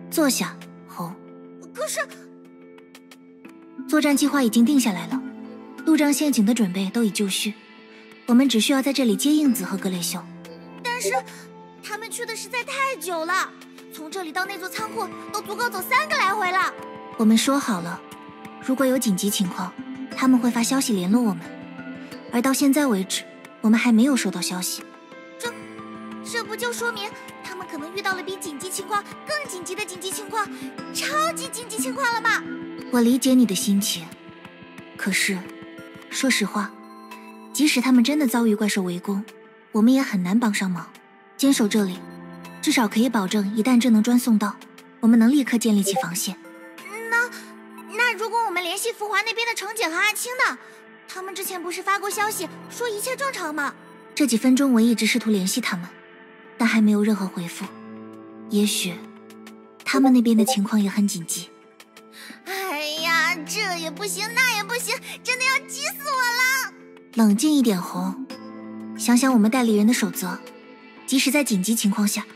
坐下，红。 可是， 作战计划已经定下来了，路障陷阱的准备都已就绪，我们只需要在这里接应子和格雷修。 但是他们去的实在太久了，从这里到那座仓库都足够走3个来回了。 我们说好了，如果有紧急情况，他们会发消息联络我们，而到现在为止，我们还没有收到消息。 这不就说明他们可能遇到了比紧急情况更紧急的紧急情况，超级紧急情况了吗？ 我理解你的心情，可是，说实话，即使他们真的遭遇怪兽围攻，我们也很难帮上忙。坚守这里，至少可以保证一旦智能砖送到，我们能立刻建立起防线。 那如果我们联系福华那边的程姐和阿青呢？他们之前不是发过消息说一切正常吗？ 这几分钟我一直试图联系他们，但还没有任何回复。也许他们那边的情况也很紧急。 哎呀，这也不行那也不行，真的要急死我了。 冷静一点，红，想想我们代理人的守则，即使在紧急情况下。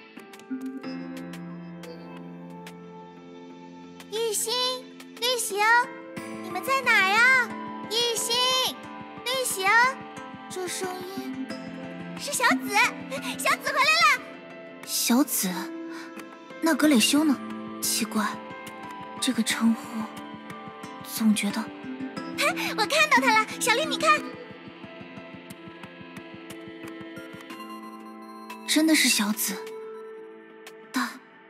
一心、绿行，你们在哪儿呀？一心、绿行，这声音是小紫，小紫回来了。 小紫，那格雷修呢？奇怪，这个称呼，总觉得…… 我看到他了，小绿，你看， 真的是小紫，但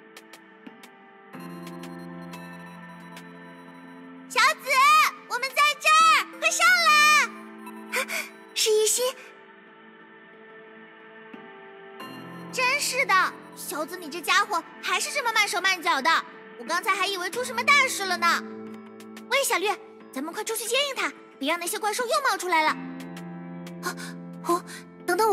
小紫，我们在这儿，快上来！是一心，真是的，小紫，你这家伙还是这么慢手慢脚的，我刚才还以为出什么大事了呢。喂，小绿，咱们快出去接应他，别让那些怪兽又冒出来了。 啊，红，等等我。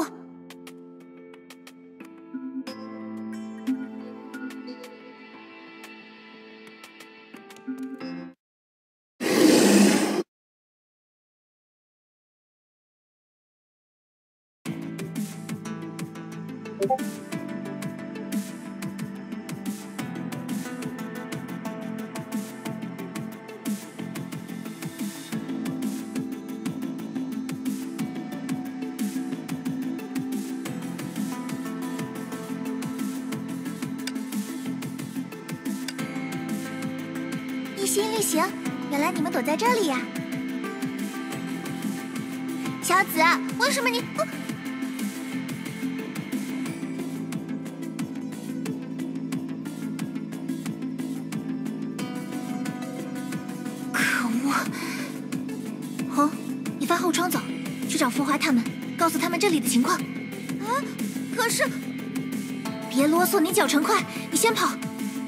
一心、绿行，原来你们躲在这里呀！小紫，为什么你…… 可恶！红，你发后窗走，去找福华他们，告诉他们这里的情况。 啊！可是…… 别啰嗦，你脚程快，你先跑。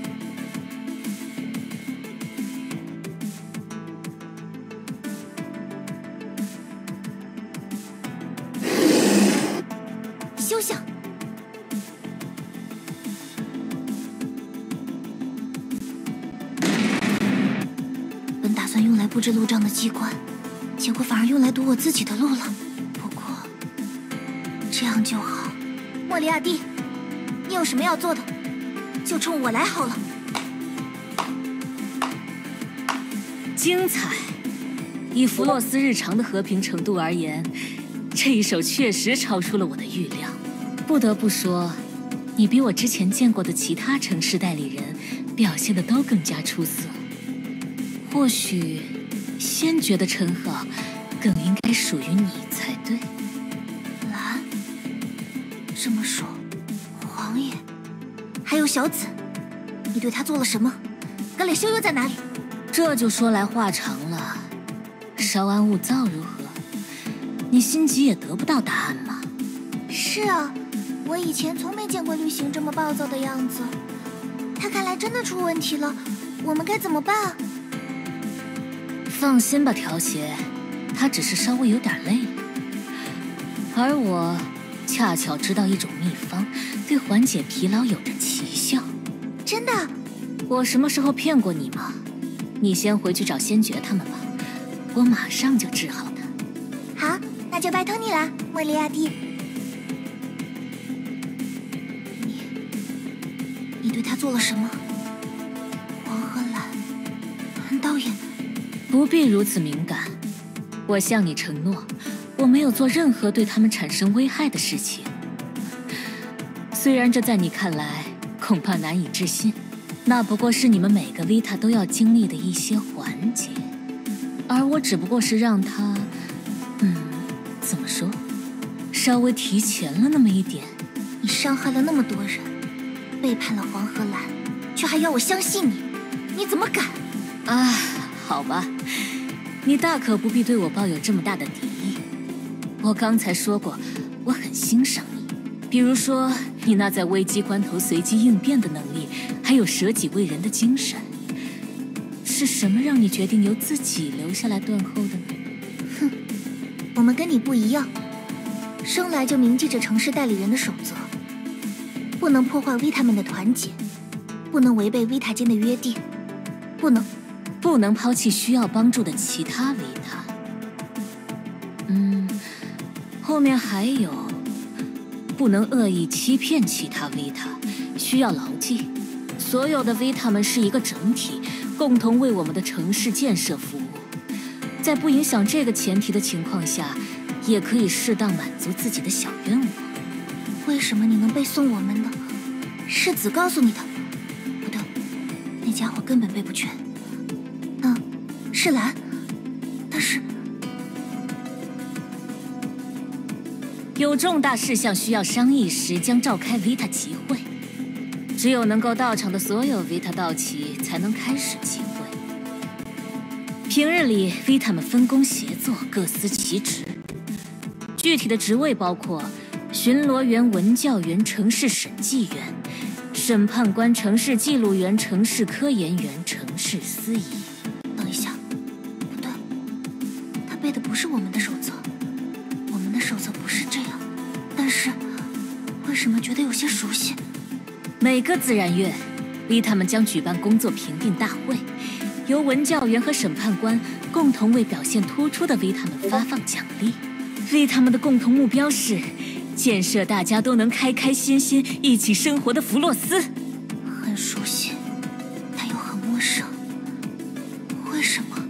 休想！本打算用来布置路障的机关，结果反而用来堵我自己的路了。不过这样就好。 莫里亚蒂，你有什么要做的，就冲我来好了。 精彩！以弗洛斯日常的和平程度而言，这一手确实超出了我的预料。不得不说，你比我之前见过的其他城市代理人表现的都更加出色。或许，先觉的称号更应该属于你才对。 蓝，这么说，王爷，还有小紫，你对他做了什么？格雷修又在哪里？ 这就说来话长了。稍安勿躁如何？你心急也得不到答案嘛。 是啊，我以前从没见过绿行这么暴躁的样子。他看来真的出问题了，我们该怎么办？ 放心吧，条鞋，他只是稍微有点累了。而我恰巧知道一种秘方，对缓解疲劳有着奇效。 真的？ 我什么时候骗过你吗？你先回去找先觉他们吧，我马上就治好他。 好，那就拜托你了，莫里亚蒂。 你对他做了什么？ 不必如此敏感。我向你承诺，我没有做任何对他们产生危害的事情。虽然这在你看来恐怕难以置信，那不过是你们每个 Vita 都要经历的一些环节，而我只不过是让他，怎么说，稍微提前了那么一点。 你伤害了那么多人，背叛了黄河蓝，却还要我相信你，你怎么敢？ 啊，好吧，你大可不必对我抱有这么大的敌意。我刚才说过，我很欣赏你，比如说你那在危机关头随机应变的能力，还有舍己为人的精神。是什么让你决定由自己留下来断后的呢？ 哼，我们跟你不一样，生来就铭记着城市代理人的守则，不能破坏Vita们的团结，不能违背Vita间的约定，不能抛弃需要帮助的其他Vita。后面还有，不能恶意欺骗其他Vita，需要牢记，所有的Vita们是一个整体，共同为我们的城市建设服务。在不影响这个前提的情况下，也可以适当满足自己的小愿望。 为什么你能背诵我们的？是子告诉你的？不对，那家伙根本背不全。是蓝，但是有重大事项需要商议时，将召开 Vita 集会。只有能够到场的所有 Vita 到齐，才能开始集会。平日里 Vita 们分工协作，各司其职。具体的职位包括巡逻员、文教员、城市审计员、审判官、城市记录员、城市科研员、城市司仪。 等一下，不对，他背的不是我们的守则，我们的守则不是这样。但是，为什么觉得有些熟悉？ 每个自然月，Vita们将举办工作评定大会，由文教员和审判官共同为表现突出的Vita们发放奖励。Vita们的共同目标是建设大家都能开开心心一起生活的弗洛斯。 很熟悉，但又很陌生。为什么？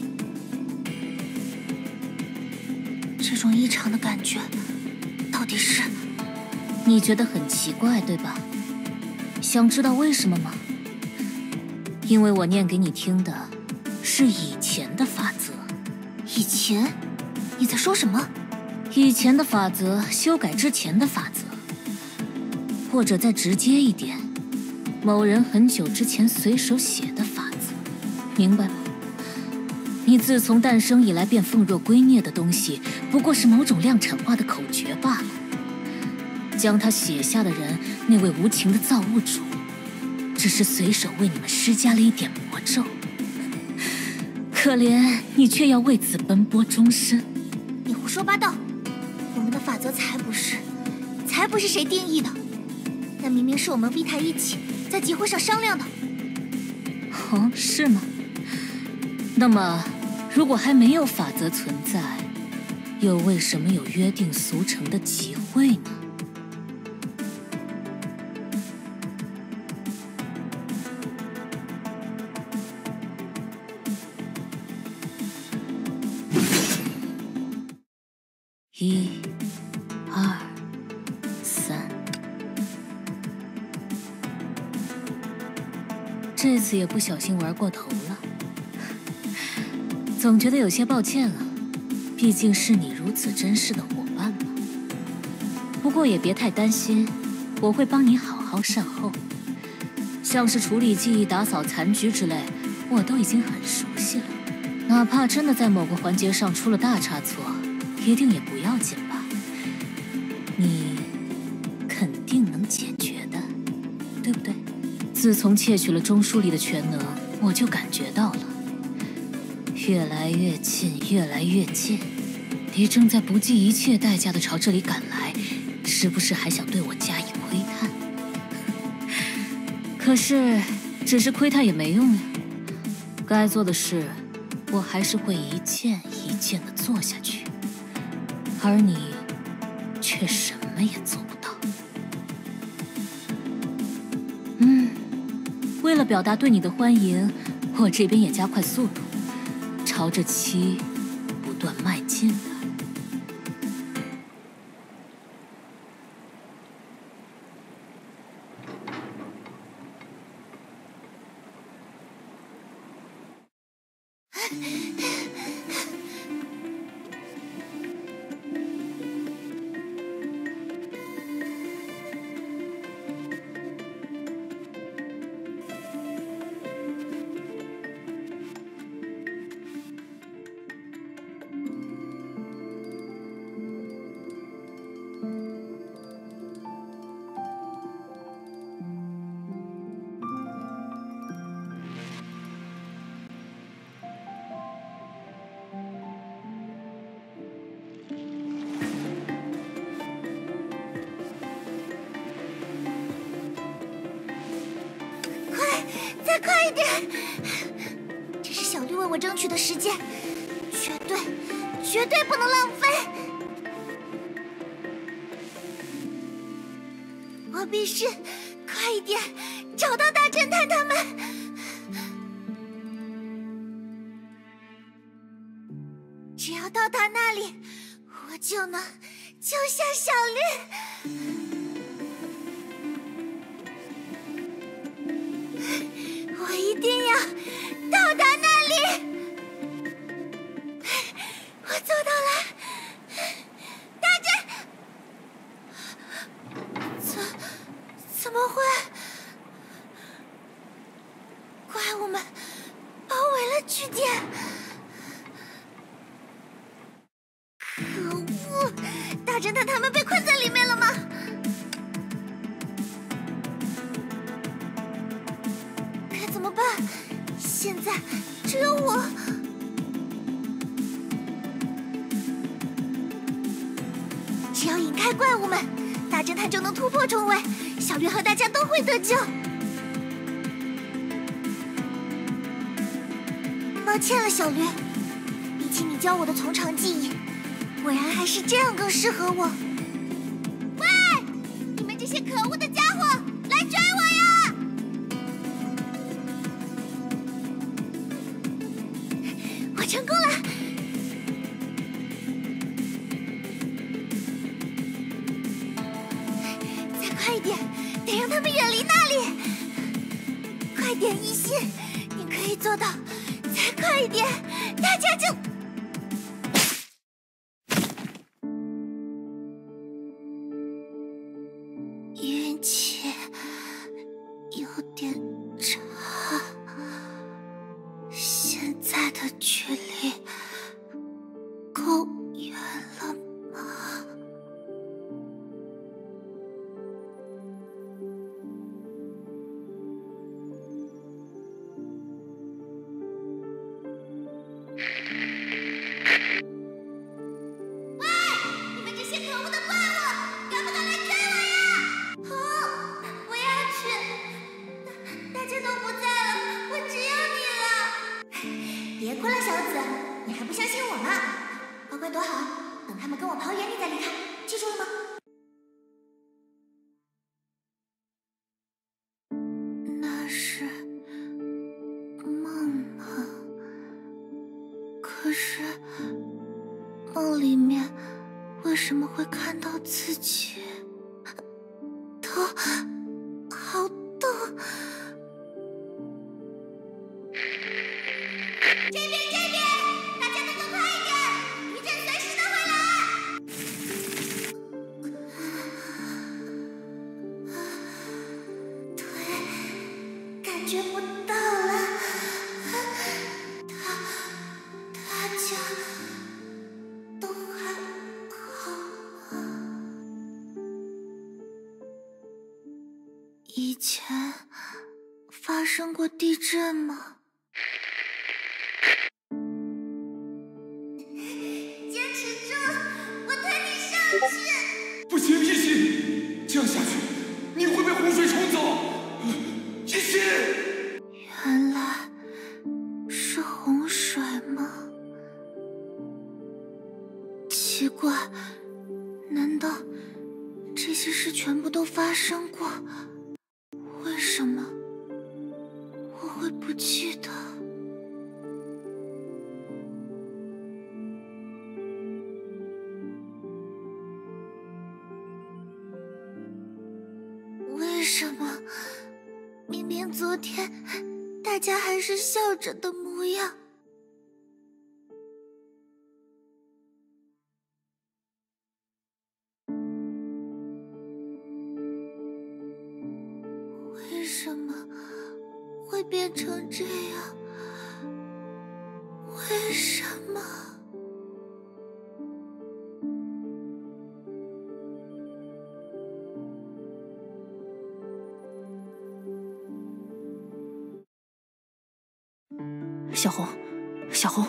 这种异常的感觉，到底是？ 你觉得很奇怪，对吧？想知道为什么吗？因为我念给你听的是以前的法则。 以前？你在说什么？ 以前的法则修改之前的法则，或者再直接一点，某人很久之前随手写的法则，明白吗？你自从诞生以来便奉若圭臬的东西，不过是某种量产化的口诀罢了。将它写下的人，那位无情的造物主，只是随手为你们施加了一点魔咒，可怜你却要为此奔波终身。 你胡说八道！我们的法则才不是谁定义的，那明明是我们Vita一起在集会上商量的。 哦，是吗？那么，如果还没有法则存在，又为什么有约定俗成的集会呢？1、2、3，这次也不小心玩过头了，总觉得有些抱歉了，毕竟是你如此珍视的伙伴嘛。不过也别太担心，我会帮你好好善后，像是处理记忆、打扫残局之类，我都已经很熟悉了。哪怕真的在某个环节上出了大差错，一定也不要紧吧？你肯定能解决的，对不对？自从窃取了中枢里的全能，我就感觉到了，越来越近，越来越近。你正在不计一切代价的朝这里赶来，是不是还想对我加以窥探？可是，只是窥探也没用呀。该做的事，我还是会一件一件的做下去。而你却什么也做不到。为了表达对你的欢迎，我这边也加快速度， 朝着7不断迈进了。 再快一点！这是小绿为我争取的时间，绝对不能浪费！我必须快一点找到大侦探他们。只要到达那里，我就能救下小绿。我一定要到达那里！我做到了，大侦！怎么会？怪物们包围了据点！可恶！大侦探他们被困在里面了吗？该怎么办？现在只有我。只要引开怪物们，大侦探就能突破重围，小绿和大家都会得救。抱歉了，小绿，比起你教我的从长计议，果然还是这样更适合我。喂，你们这些可恶的家伙，来追我呀！我成功了！再快一点，得让他们远离那里。快点，一心，你可以做到。再快一点，大家就……运气有点差，现在的距离够远了吗？别哭了，小紫，你还不相信我吗？乖乖躲好，等他们跟我跑远，你再离开，记住了吗？那是梦吗？可是梦里面为什么会看到自己？头好痛！这边，大家动作快一点，余震随时都会来。腿感觉不到了，大家都还好吗？以前发生过地震吗？ 不行，一心，这样下去你会被洪水冲走。一心， 原来是洪水吗？奇怪，难道这些事全部都发生过？为什么我会不记得？ 什么？明明昨天大家还是笑着的模样。为什么会变成这样？为什么？ 小红，小红，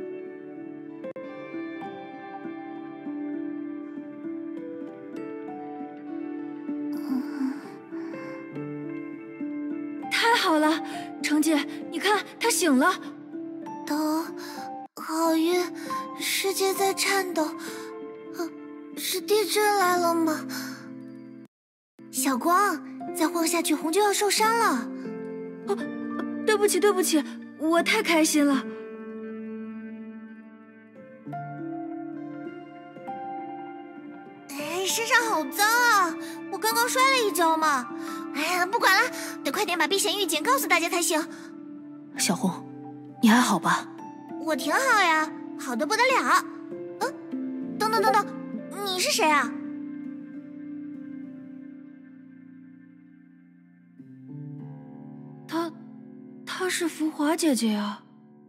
太好了，程姐，你看她醒了。 头好晕，世界在颤抖。是地震来了吗？小光，再晃下去红就要受伤了。 哦，对不起，对不起，我太开心了。 哎，身上好脏啊！我刚刚摔了一跤嘛。哎呀，不管了，得快点把避险预警告诉大家才行。 小红，你还好吧？ 我挺好呀，好得不得了。等等等等，你是谁啊？ 她是浮华姐姐啊。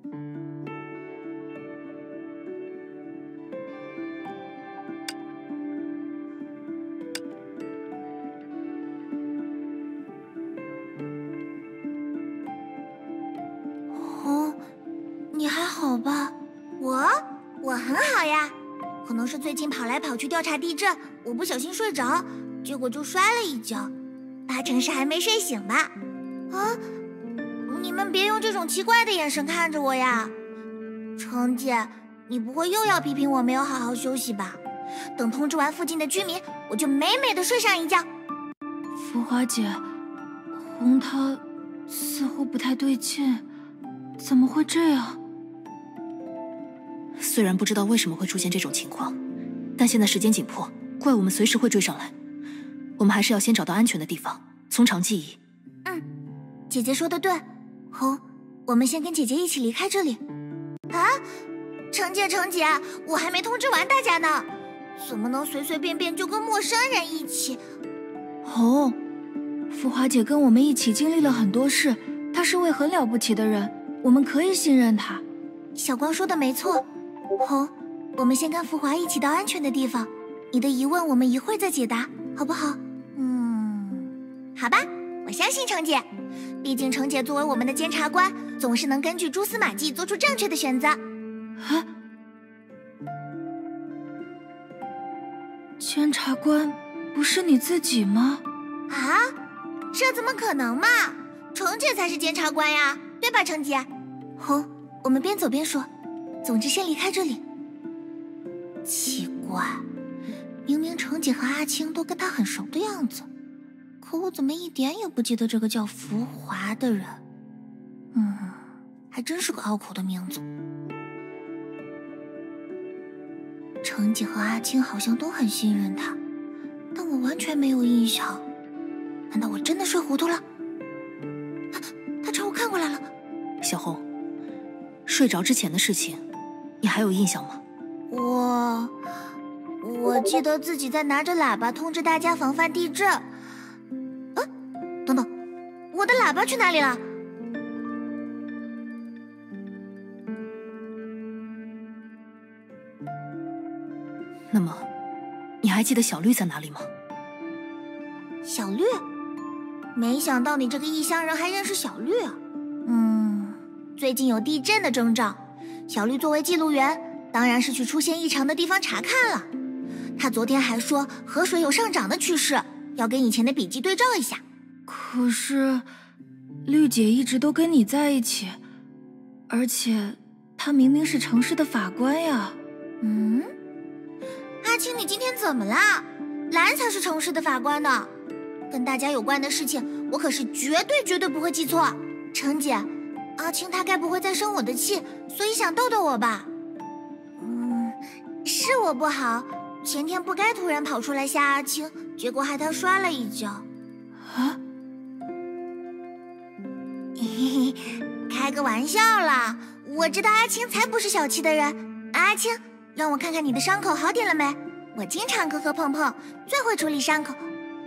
红，你还好吧？我很好呀，可能是最近跑来跑去调查地震，我不小心睡着，结果就摔了一跤，8成是还没睡醒吧？啊！你们别用这种奇怪的眼神看着我呀！程姐，你不会又要批评我没有好好休息吧？等通知完附近的居民，我就美美的睡上一觉。 浮华姐，红她似乎不太对劲，怎么会这样？ 虽然不知道为什么会出现这种情况，但现在时间紧迫，怪物们随时会追上来。我们还是要先找到安全的地方，从长计议。 姐姐说的对，红，我们先跟姐姐一起离开这里。啊，程姐，我还没通知完大家呢，怎么能随随便便就跟陌生人一起？ 红，浮华姐跟我们一起经历了很多事，她是位很了不起的人，我们可以信任她。 小光说的没错，红，我们先跟浮华一起到安全的地方，你的疑问我们一会儿再解答，好不好？好吧，我相信程姐。毕竟程姐作为我们的监察官，总是能根据蛛丝马迹做出正确的选择。 啊？监察官不是你自己吗？ 啊？这怎么可能嘛？程姐才是监察官呀，对吧，程姐？红，我们边走边说。总之先离开这里。奇怪，明明程姐和阿青都跟她很熟的样子，可我怎么一点也不记得这个叫浮华的人？还真是个拗口的名字。程姐和阿青好像都很信任他，但我完全没有印象。难道我真的睡糊涂了？他朝我看过来了。 小红，睡着之前的事情，你还有印象吗？ 我记得自己在拿着喇叭通知大家防范地震。等等，我的喇叭去哪里了？ 那么，你还记得小绿在哪里吗？ 小绿？没想到你这个异乡人还认识小绿啊。最近有地震的征兆，小绿作为记录员，当然是去出现异常的地方查看了。他昨天还说河水有上涨的趋势，要跟以前的笔记对照一下。 可是，绿姐一直都跟你在一起，而且她明明是城市的法官呀。 阿青，你今天怎么啦？蓝才是城市的法官呢。跟大家有关的事情，我可是绝对不会记错。程姐，阿青她该不会在生我的气，所以想逗逗我吧？是我不好，前天不该突然跑出来吓阿青，结果害她摔了一跤。 啊？ 嘿嘿，开个玩笑啦！我知道阿青才不是小气的人。阿青，让我看看你的伤口好点了没？我经常磕磕碰碰，最会处理伤口。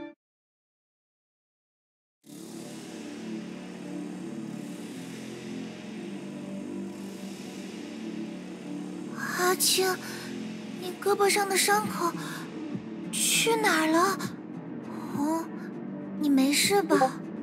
阿青，你胳膊上的伤口去哪儿了？红，你没事吧？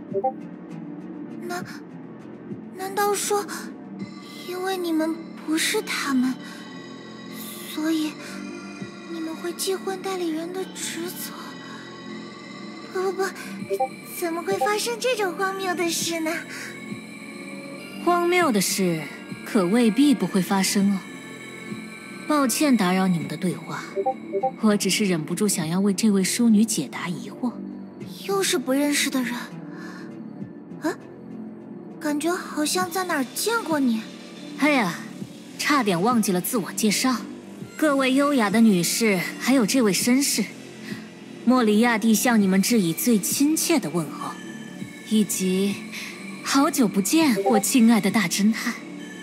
难道说，因为你们不是他们，所以你们会继婚代理人的职责？不，怎么会发生这种荒谬的事呢？ 荒谬的事可未必不会发生哦。抱歉打扰你们的对话，我只是忍不住想要为这位淑女解答疑惑。 又是不认识的人。啊，感觉好像在哪儿见过你。 哎呀，差点忘记了自我介绍。各位优雅的女士，还有这位绅士，莫里亚蒂向你们致以最亲切的问候，以及好久不见，我亲爱的大侦探。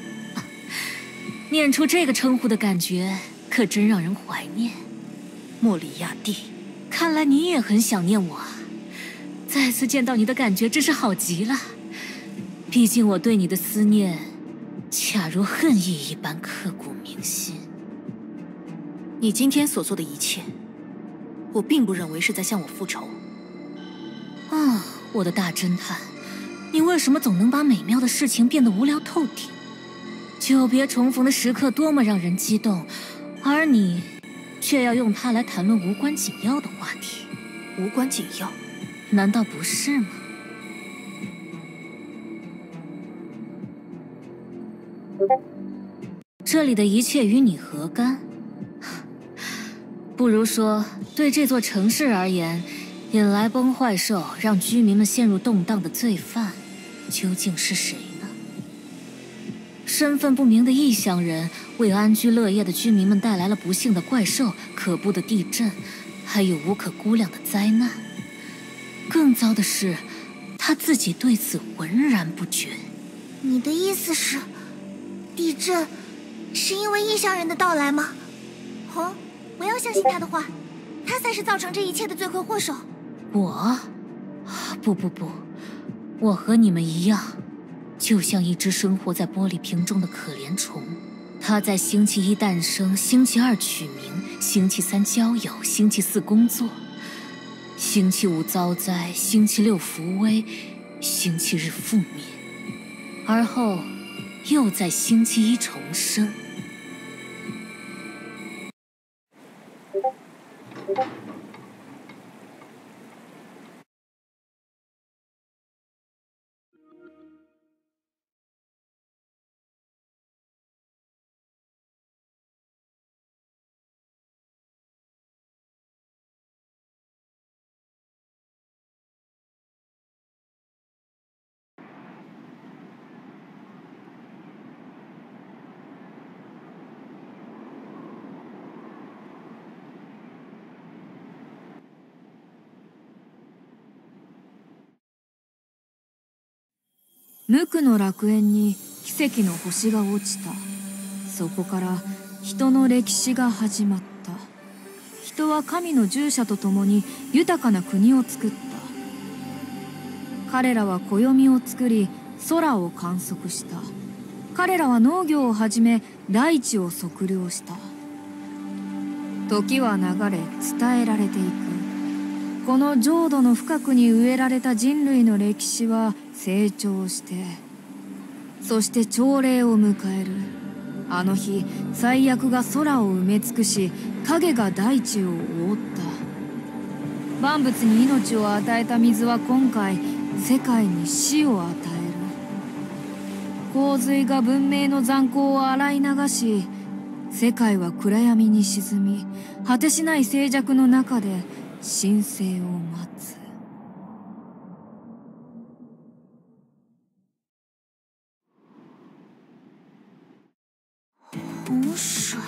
念出这个称呼的感觉，可真让人怀念。莫里亚蒂，看来你也很想念我啊！再次见到你的感觉真是好极了。毕竟我对你的思念，恰如恨意一般刻骨铭心。 你今天所做的一切，我并不认为是在向我复仇。 啊，我的大侦探，你为什么总能把美妙的事情变得无聊透顶？久别重逢的时刻多么让人激动，而你却要用它来谈论无关紧要的话题。 无关紧要？ 难道不是吗？这里的一切与你何干？不如说，对这座城市而言，引来崩坏兽，让居民们陷入动荡的罪犯，究竟是谁呢？身份不明的异乡人为安居乐业的居民们带来了不幸的怪兽、可怖的地震，还有无可估量的灾难。更糟的是，他自己对此浑然不觉。 你的意思是，地震是因为异乡人的到来吗？红，不要相信他的话，他才是造成这一切的罪魁祸首。 我？不，我和你们一样，就像一只生活在玻璃瓶中的可怜虫。它在星期一诞生，星期二取名，星期三交友，星期四工作，星期五遭灾，星期六扶危，星期日覆灭，而后又在星期一重生。 無垢の楽園に奇跡の星が落ちた。そこから人の歴史が始まった。人は神の従者と共に豊かな国を作った。彼らは暦を作り空を観測した。彼らは農業を始め大地を測量した。時は流れ伝えられていく。この浄土の深くに植えられた人類の歴史は成長して、そして朝礼を迎える。あの日、災厄が空を埋め尽くし、影が大地を覆った。万物に命を与えた水は今回、世界に死を与える。洪水が文明の残光を洗い流し、世界は暗闇に沈み、果てしない静寂の中で神聖を待つ。 洪水。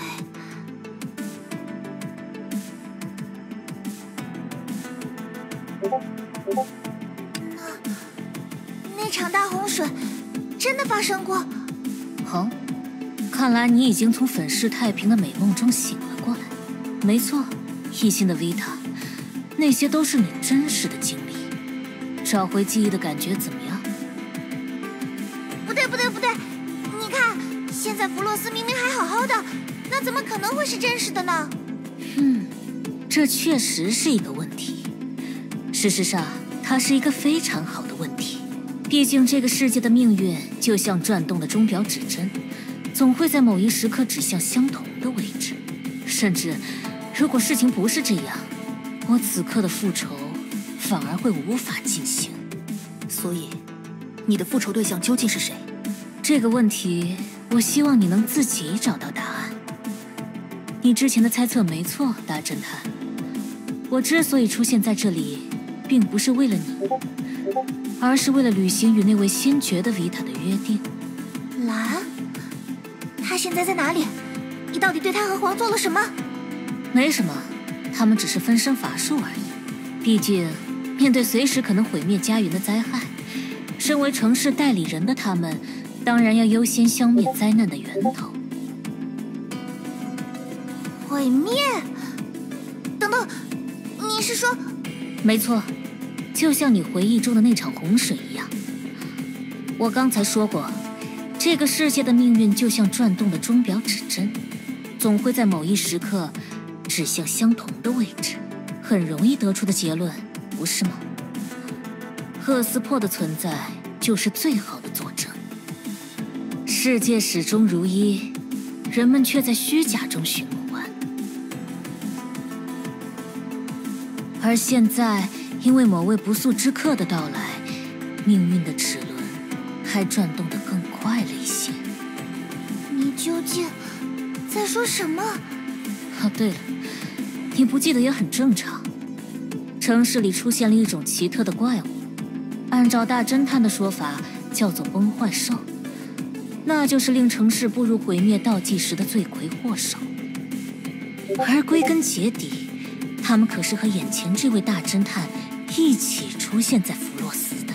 那场大洪水真的发生过。 哦，看来你已经从粉饰太平的美梦中醒了过来。没错，一心的 Vita， 那些都是你真实的经历。找回记忆的感觉怎么样？ 不对，你看，现在弗洛斯明明还好好的，那怎么可能会是真实的呢？ 这确实是一个问题。事实上，它是一个非常好的问题。毕竟这个世界的命运就像转动的钟表指针，总会在某一时刻指向相同的位置。甚至，如果事情不是这样，我此刻的复仇反而会无法进行。 所以，你的复仇对象究竟是谁？ 这个问题，我希望你能自己找到答案。你之前的猜测没错，大侦探。我之所以出现在这里，并不是为了你，而是为了履行与那位先觉的维塔的约定。 蓝，他现在在哪里？你到底对他和黄做了什么？ 没什么，他们只是分身乏术而已。毕竟，面对随时可能毁灭家园的灾害，身为城市代理人的他们，当然要优先消灭灾难的源头。 毁灭？等等，你是说？ 没错，就像你回忆中的那场洪水一样。我刚才说过，这个世界的命运就像转动的钟表指针，总会在某一时刻指向相同的位置。很容易得出的结论，不是吗？赫斯珀的存在就是最好的佐证。世界始终如一，人们却在虚假中寻梦。而现在，因为某位不速之客的到来，命运的齿轮还转动得更快了一些。 你究竟在说什么？ 对了，你不记得也很正常。城市里出现了一种奇特的怪物，按照大侦探的说法，叫做崩坏兽，那就是令城市步入毁灭倒计时的罪魁祸首。而归根结底，他们可是和眼前这位大侦探一起出现在弗洛斯的。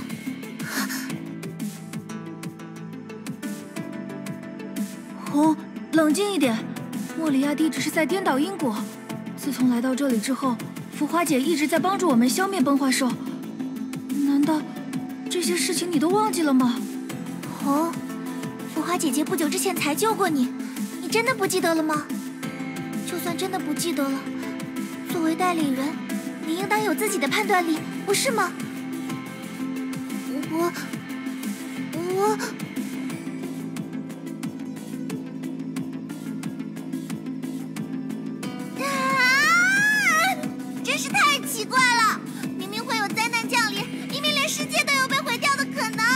红，冷静一点。莫里亚蒂只是在颠倒因果。自从来到这里之后，浮华姐一直在帮助我们消灭崩坏兽。难道这些事情你都忘记了吗？ 红，浮华姐姐不久之前才救过你，你真的不记得了吗？就算真的不记得了，作为代理人，你应当有自己的判断力，不是吗？我真是太奇怪了！明明会有灾难降临，明明连世界都有被毁掉的可能。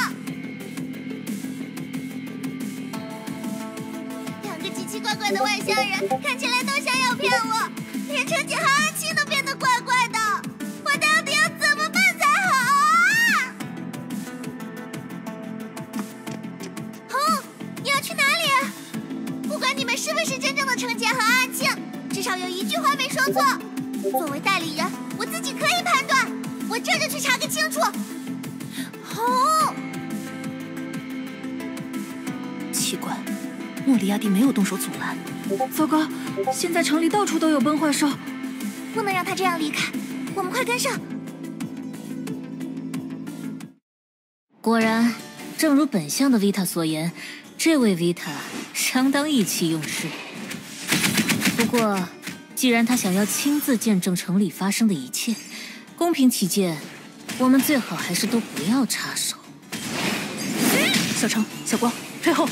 两个奇奇怪怪的外乡人，看起来都想要骗我，连陈姐和阿七都变得怪怪的，我到底要怎么办才好啊？红，你要去哪里？不管你们是不是真正的陈姐和阿庆，至少有一句话没说错。作为代理人，我自己可以判断，我这就去查个清楚。红， 奇怪，莫里亚蒂没有动手阻拦。 糟糕，现在城里到处都有崩坏兽， 不能让他这样离开，我们快跟上。 果然，正如本相的 Vita 所言，这位 Vita 相当意气用事。不过，既然他想要亲自见证城里发生的一切，公平起见，我们最好还是都不要插手。 小程、小光，退后！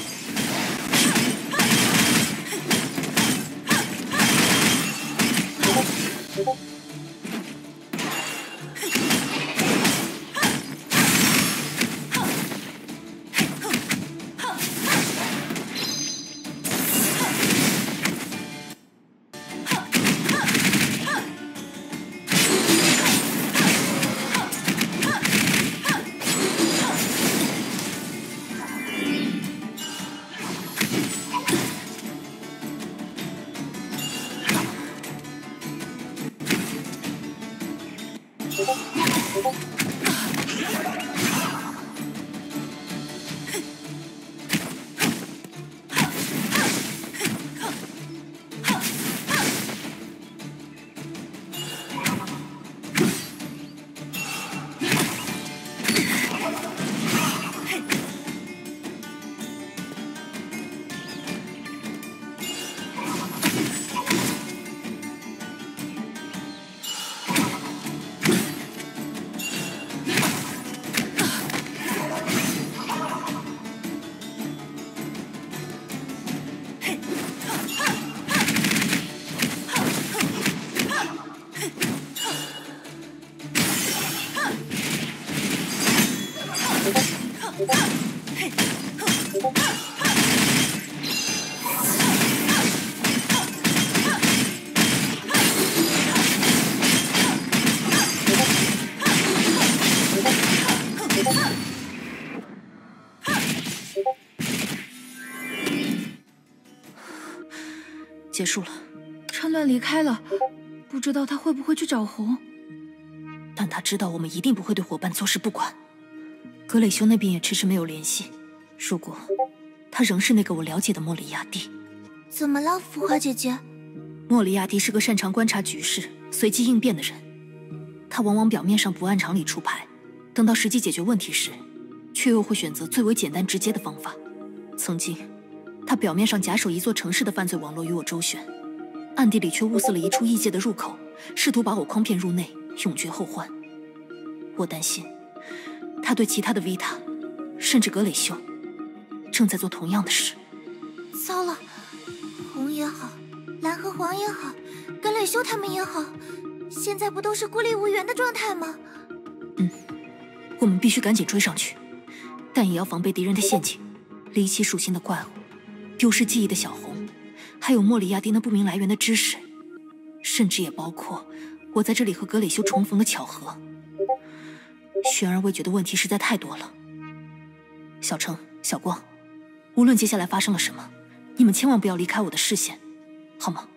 结束了。趁乱离开了，不知道他会不会去找红。但他知道我们一定不会对伙伴坐视不管。格蕾修那边也迟迟没有联系。如果他仍是那个我了解的莫里亚蒂。 怎么了，浮华姐姐？ 莫里亚蒂是个擅长观察局势、随机应变的人。他往往表面上不按常理出牌，等到实际解决问题时，却又会选择最为简单直接的方法。曾经，他表面上假手一座城市的犯罪网络与我周旋，暗地里却物色了一处异界的入口，试图把我诓骗入内，永绝后患。我担心，他对其他的 Vita， 甚至格蕾修，正在做同样的事。 糟了，红也好，蓝和黄也好，格蕾修他们也好，现在不都是孤立无援的状态吗？ 我们必须赶紧追上去，但也要防备敌人的陷阱，离奇属性的怪物，丢失记忆的小红，还有莫里亚蒂那不明来源的知识，甚至也包括我在这里和格蕾修重逢的巧合。悬而未决的问题实在太多了。小橙、小光，无论接下来发生了什么，你们千万不要离开我的视线，好吗？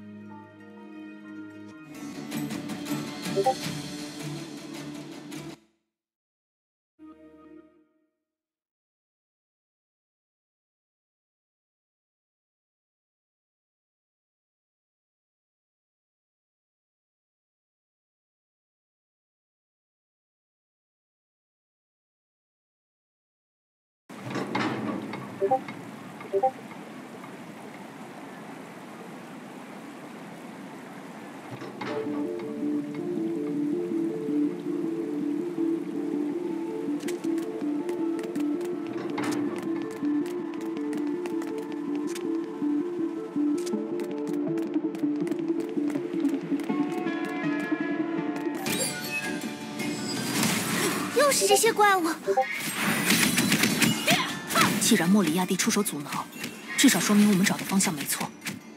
又是这些怪物。 既然莫里亚蒂出手阻挠，至少说明我们找的方向没错。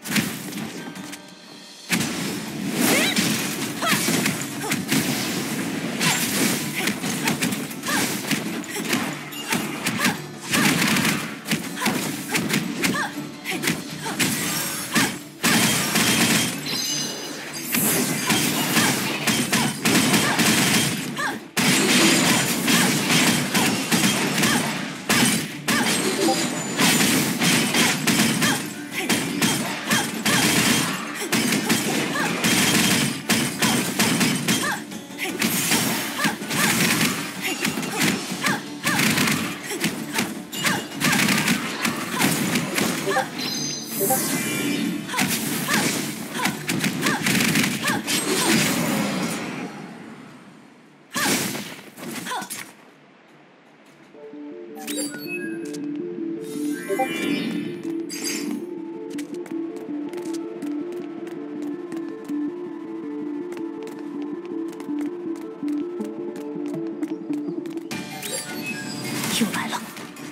又来了！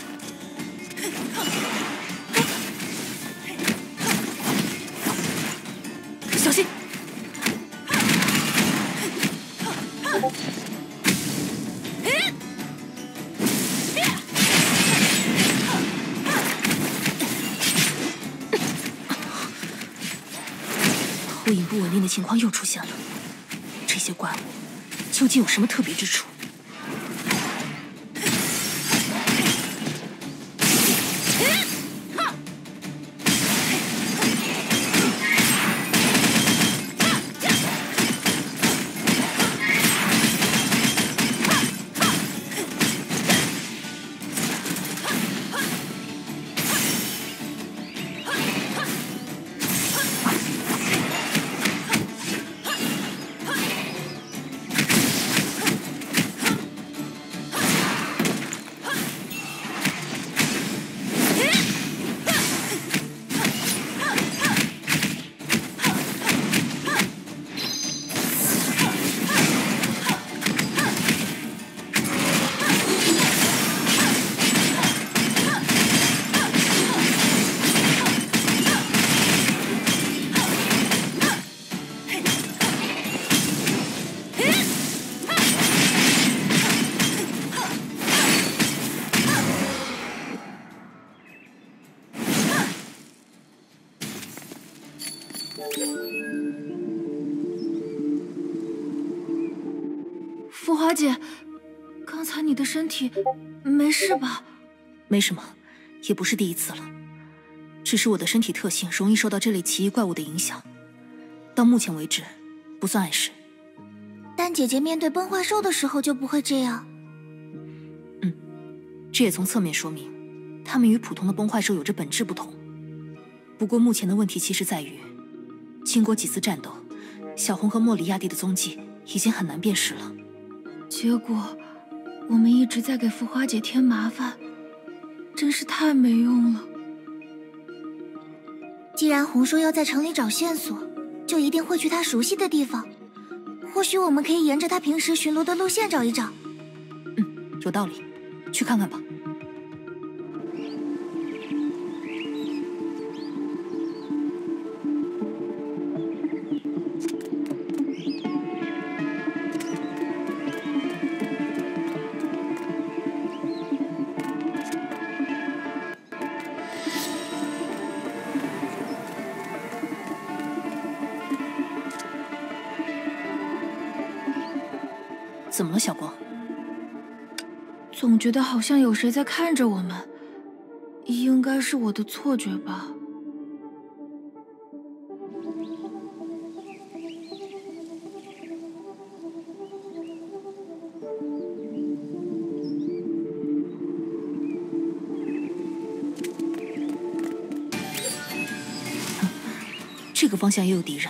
小心！后影不稳定的情况又出现了，这些怪物究竟有什么特别之处？ 华姐，刚才你的身体没事吧？ 没什么，也不是第一次了。只是我的身体特性容易受到这类奇异怪物的影响，到目前为止不算碍事。 但姐姐面对崩坏兽的时候就不会这样。 这也从侧面说明，它们与普通的崩坏兽有着本质不同。不过目前的问题其实在于，经过几次战斗，小红和莫里亚蒂的踪迹已经很难辨识了。 结果我们一直在给浮华姐添麻烦，真是太没用了。 既然红说要在城里找线索，就一定会去他熟悉的地方。或许我们可以沿着他平时巡逻的路线找一找。 有道理，去看看吧。怎么了，小光？ 总觉得好像有谁在看着我们，应该是我的错觉吧。 这个方向也有敌人。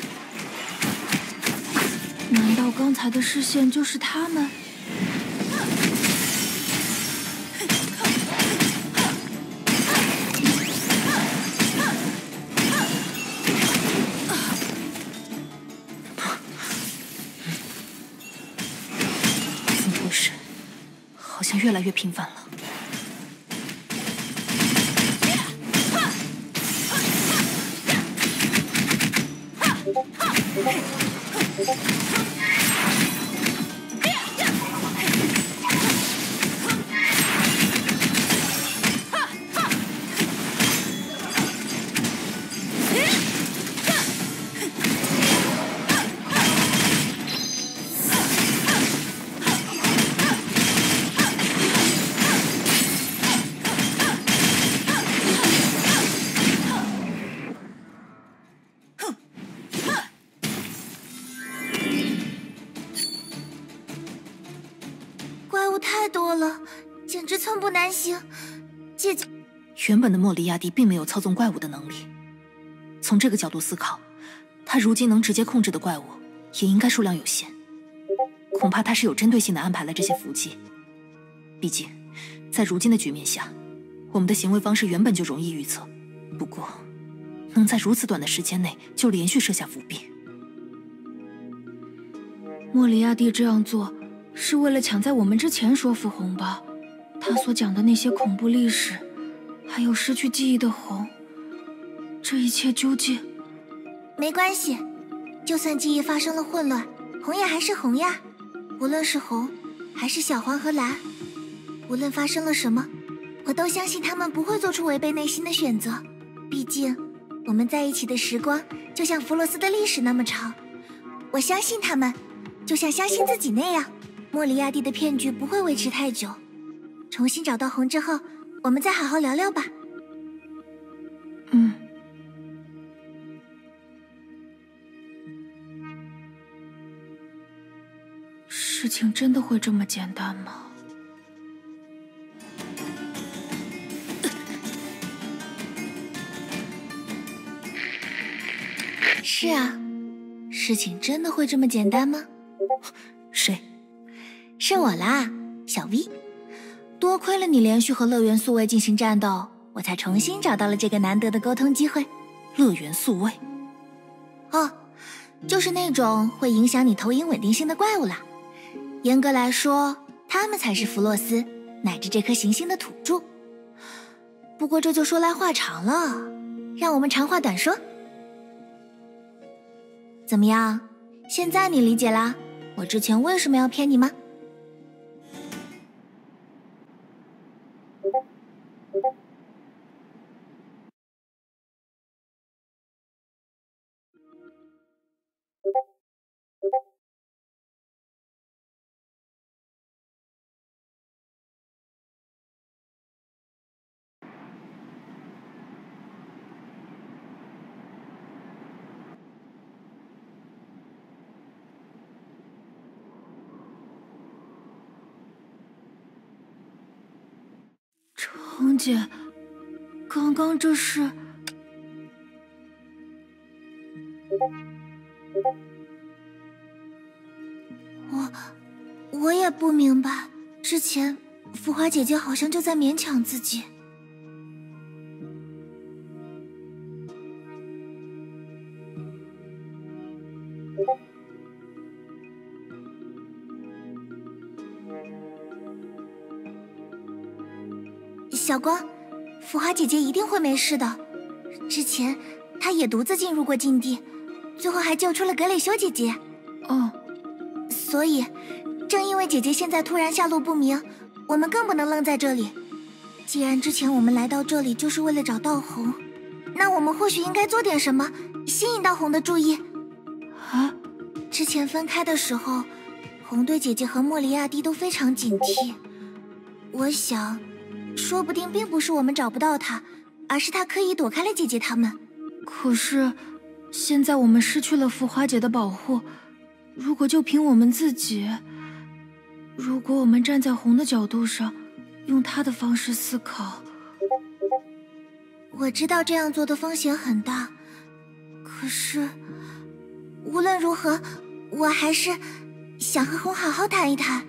难道刚才的视线就是他们？ 怎么回事？好像越来越频繁了。 怪物太多了，简直寸步难行。姐姐， 原本的莫里亚蒂并没有操纵怪物的能力。从这个角度思考，他如今能直接控制的怪物也应该数量有限。恐怕他是有针对性的安排了这些伏击。毕竟，在如今的局面下，我们的行为方式原本就容易预测。不过，能在如此短的时间内就连续设下伏笔， 莫里亚蒂这样做是为了抢在我们之前说服红吧？他所讲的那些恐怖历史，还有失去记忆的红，这一切究竟…… 没关系，就算记忆发生了混乱，红也还是红呀。无论是红，还是小黄和蓝，无论发生了什么，我都相信他们不会做出违背内心的选择。毕竟，我们在一起的时光就像弗罗斯的历史那么长。我相信他们，就像相信自己那样。莫里亚蒂的骗局不会维持太久。重新找到红之后，我们再好好聊聊吧。 事情真的会这么简单吗？ 是啊，事情真的会这么简单吗？ 谁？ 是我啦，小 V。多亏了你连续和乐园宿卫进行战斗，我才重新找到了这个难得的沟通机会。 乐园宿卫？ 哦，就是那种会影响你投影稳定性的怪物啦。严格来说，他们才是弗洛斯乃至这颗行星的土著。不过这就说来话长了，让我们长话短说。怎么样？现在你理解啦，我之前为什么要骗你吗？ 程姐，刚刚这是…… 我也不明白，之前浮华姐姐好像就在勉强自己。小光，浮华姐姐一定会没事的。之前她也独自进入过禁地，最后还救出了格蕾修姐姐。 哦， 所以正因为姐姐现在突然下落不明，我们更不能愣在这里。既然之前我们来到这里就是为了找道红，那我们或许应该做点什么，吸引道红的注意。 啊？ 之前分开的时候，红对姐姐和莫里亚蒂都非常警惕。我想，说不定并不是我们找不到她，而是她刻意躲开了姐姐她们。 可是，现在我们失去了浮华姐的保护，如果就凭我们自己，如果我们站在红的角度上，用她的方式思考， 我知道这样做的风险很大，可是无论如何，我还是想和红好好谈一谈。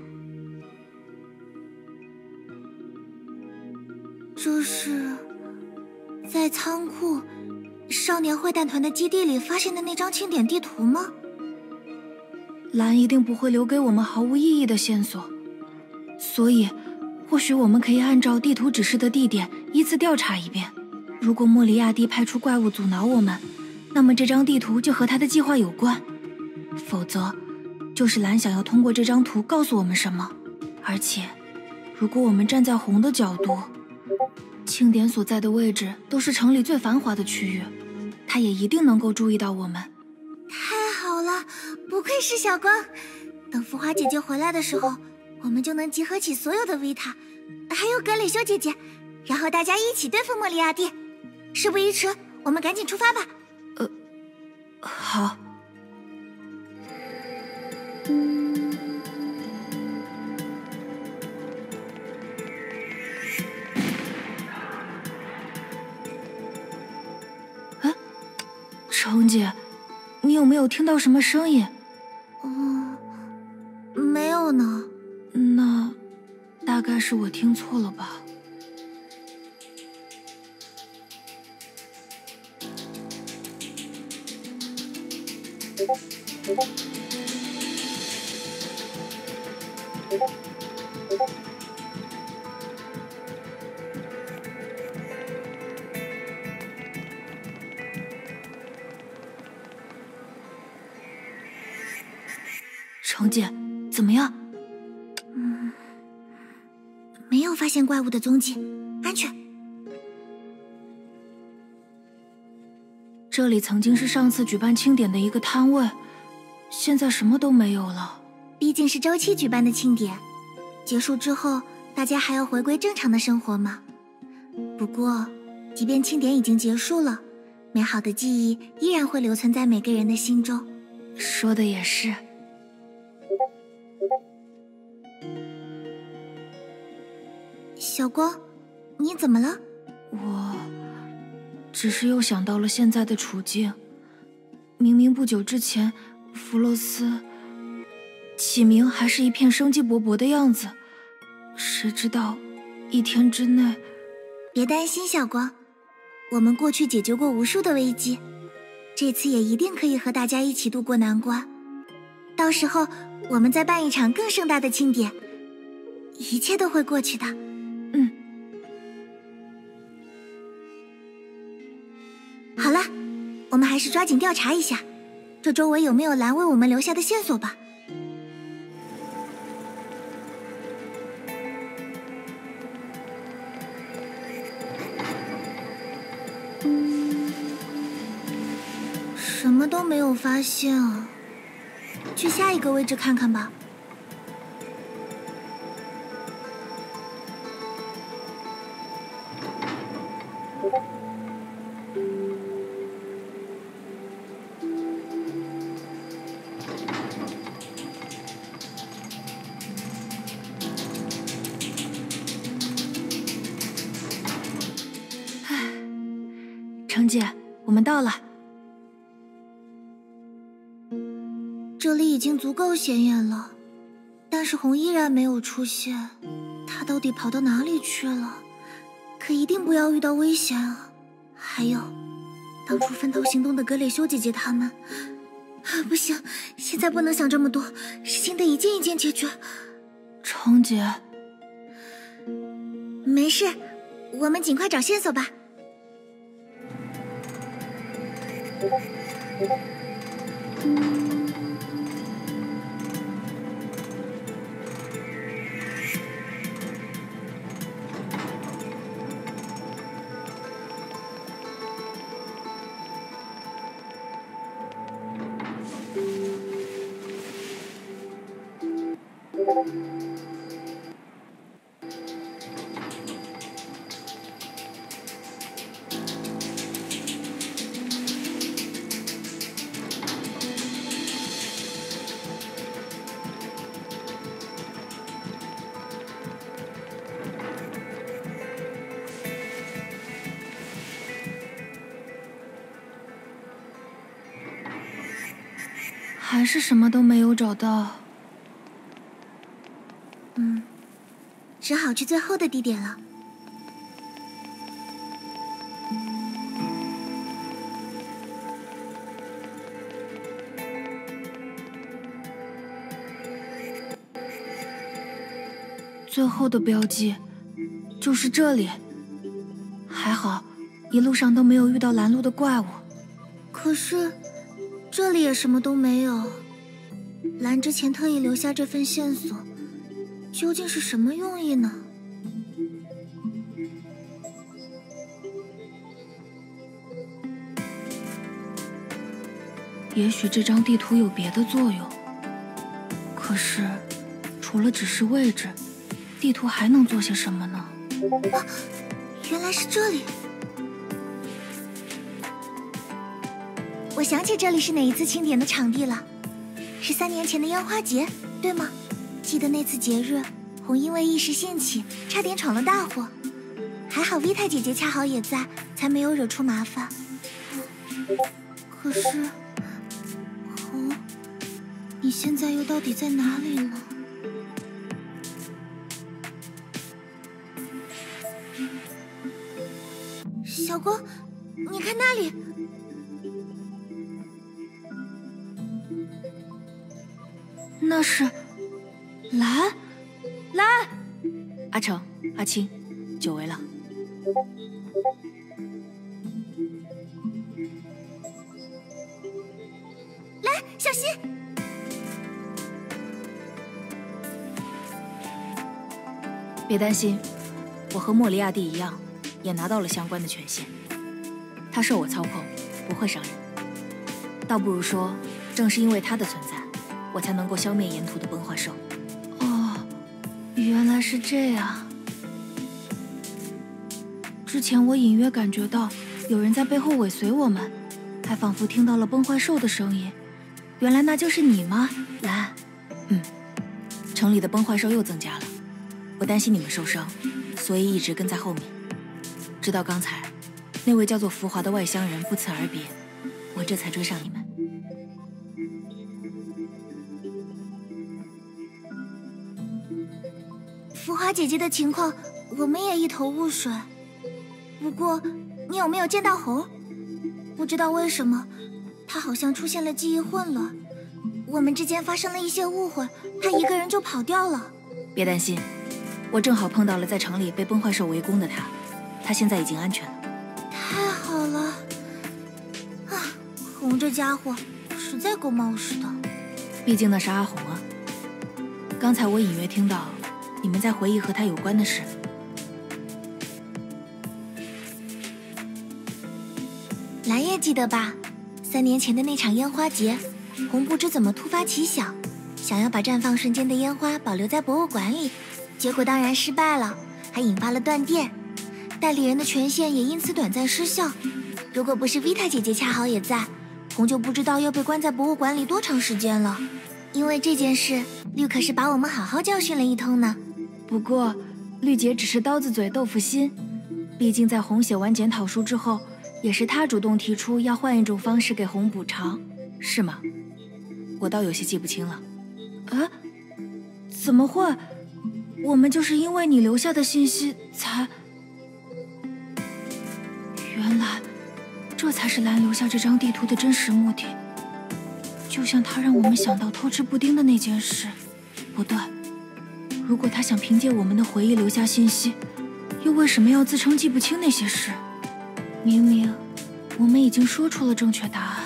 这是在仓库少年会蛋团的基地里发现的那张清点地图吗？ 蓝一定不会留给我们毫无意义的线索，所以或许我们可以按照地图指示的地点依次调查一遍。如果莫里亚蒂派出怪物阻挠我们，那么这张地图就和他的计划有关，否则就是蓝想要通过这张图告诉我们什么。而且如果我们站在红的角度，庆典所在的位置都是城里最繁华的区域，他也一定能够注意到我们。 太好了，不愧是小光。等浮华姐姐回来的时候，我们就能集合起所有的 Vita， 还有格蕾修姐姐，然后大家一起对付莫里亚蒂。事不宜迟，我们赶紧出发吧。 好。程姐，你有没有听到什么声音？ 没有呢。 那大概是我听错了吧。程姐，怎么样？ 没有发现怪物的踪迹，安全。 这里曾经是上次举办庆典的一个摊位，现在什么都没有了。 毕竟是周期举办的庆典，结束之后，大家还要回归正常的生活嘛。不过，即便庆典已经结束了，美好的记忆依然会留存在每个人的心中。 说的也是。 小光，你怎么了？ 我只是又想到了现在的处境。明明不久之前，弗洛斯起名还是一片生机勃勃的样子，谁知道一天之内…… 别担心，小光，我们过去解决过无数的危机，这次也一定可以和大家一起度过难关。到时候我们再办一场更盛大的庆典，一切都会过去的。好了，我们还是抓紧调查一下，这周围有没有蓝为我们留下的线索吧。什么都没有发现啊，去下一个位置看看吧。 程姐，我们到了。 这里已经足够显眼了，但是红依然没有出现，他到底跑到哪里去了？可一定不要遇到危险啊！还有，当初分头行动的格蕾修姐姐他们……不行，现在不能想这么多，事情得一件一件解决。 程姐， 没事，我们尽快找线索吧。 还是什么都没有找到。 只好去最后的地点了。 最后的标记就是这里，还好一路上都没有遇到拦路的怪物。 可是这里也什么都没有。兰之前特意留下这份线索，究竟是什么用意呢？ 也许这张地图有别的作用，可是除了指示位置，地图还能做些什么呢？ 啊，原来是这里！我想起这里是哪一次庆典的场地了，是3年前的烟花节，对吗？记得那次节日，红因为一时兴起，差点闯了大祸，还好Vita姐姐恰好也在，才没有惹出麻烦。可是，红，你现在又到底在哪里了？小光，你看那里。 那是蓝，阿成、阿青，久违了。 来，小心！ 别担心，我和莫里亚蒂一样，也拿到了相关的权限。他受我操控，不会伤人。倒不如说，正是因为他的存在，我才能够消灭沿途的崩坏兽。 哦，原来是这样。之前我隐约感觉到有人在背后尾随我们，还仿佛听到了崩坏兽的声音。原来那就是你吗，蓝？ 城里的崩坏兽又增加了，我担心你们受伤，所以一直跟在后面。直到刚才，那位叫做浮华的外乡人不辞而别，我这才追上你们。 浮华姐姐的情况，我们也一头雾水。不过，你有没有见到猴？不知道为什么，他好像出现了记忆混乱。我们之间发生了一些误会，他一个人就跑掉了。 别担心，我正好碰到了在城里被崩坏兽围攻的他现在已经安全了。 太好了！啊，红这家伙实在够冒失的。 毕竟那是阿红啊。刚才我隐约听到你们在回忆和他有关的事。 蓝也记得吧？3年前的那场烟花节，红不知怎么突发奇想，想要把绽放瞬间的烟花保留在博物馆里，结果当然失败了，还引发了断电，代理人的权限也因此短暂失效。如果不是Vita姐姐恰好也在，红就不知道要被关在博物馆里多长时间了。因为这件事，绿可是把我们好好教训了一通呢。 不过，绿姐只是刀子嘴豆腐心，毕竟在红写完检讨书之后， 也是他主动提出要换一种方式给红补偿，是吗？我倒有些记不清了。啊？怎么会？我们就是因为你留下的信息才……原来，这才是蓝留下这张地图的真实目的。就像他让我们想到偷吃布丁的那件事。不对，如果他想凭借我们的回忆留下信息，又为什么要自称记不清那些事？明明我们已经说出了正确答案。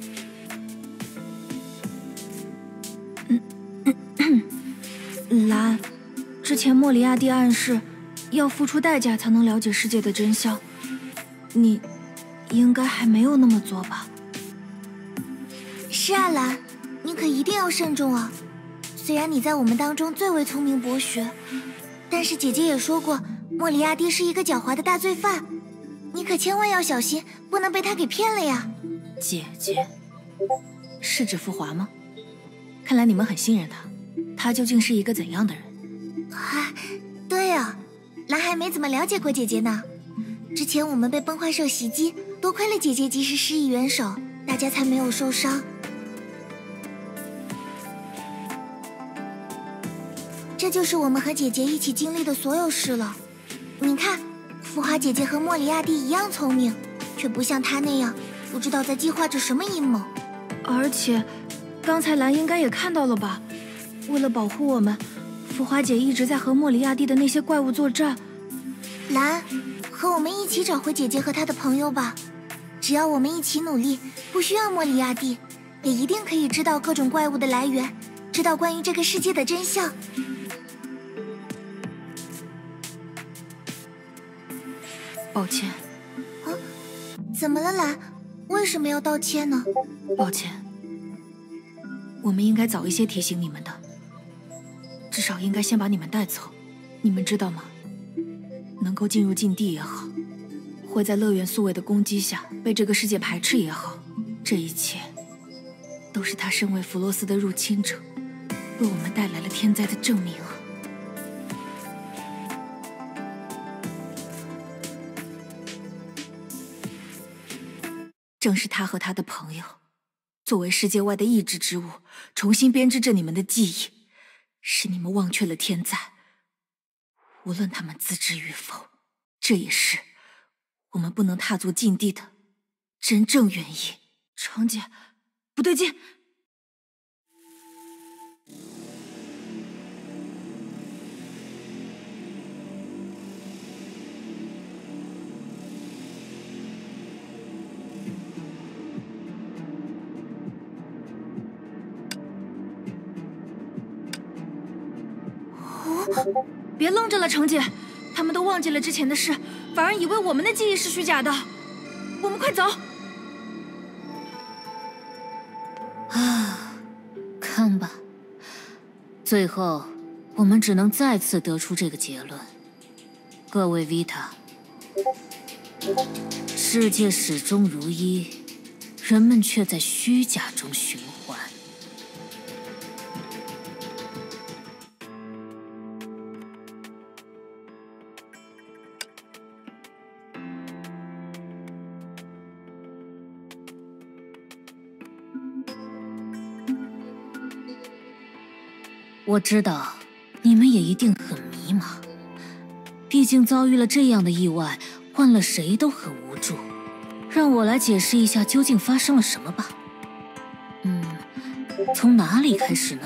蓝，之前莫里亚蒂暗示要付出代价才能了解世界的真相，你应该还没有那么做吧？ 是啊，蓝，你可一定要慎重啊！虽然你在我们当中最为聪明博学，但是姐姐也说过，莫里亚蒂是一个狡猾的大罪犯，你可千万要小心，不能被他给骗了呀！ 姐姐，是指傅华吗？看来你们很信任他，他究竟是一个怎样的人？ 啊，对啊，蓝还没怎么了解过姐姐呢。之前我们被崩坏兽袭击，多亏了姐姐及时施以援手，大家才没有受伤。这就是我们和姐姐一起经历的所有事了。你看，傅华姐姐和莫里亚蒂一样聪明，却不像她那样不知道在计划着什么阴谋。 而且，刚才蓝应该也看到了吧？为了保护我们，傅华姐一直在和莫里亚蒂的那些怪物作战。 蓝，和我们一起找回姐姐和她的朋友吧。只要我们一起努力，不需要莫里亚蒂，也一定可以知道各种怪物的来源，知道关于这个世界的真相。 抱歉。 啊？怎么了，蓝？为什么要道歉呢？ 抱歉，我们应该早一些提醒你们的，至少应该先把你们带走。你们知道吗？能够进入禁地也好，会在乐园宿卫的攻击下被这个世界排斥也好，这一切都是他身为弗洛斯的入侵者，为我们带来了天灾的证明啊！正是他和他的朋友，作为世界外的意志之物，重新编织着你们的记忆，使你们忘却了天灾。无论他们自知与否，这也是我们不能踏足禁地的真正原因。程姐，不对劲！别愣着了，程姐，他们都忘记了之前的事，反而以为我们的记忆是虚假的。我们快走！ 啊，看吧，最后我们只能再次得出这个结论：各位 Vita， 世界始终如一，人们却在虚假中循环。我知道，你们也一定很迷茫。毕竟遭遇了这样的意外，换了谁都很无助。让我来解释一下究竟发生了什么吧。从哪里开始呢？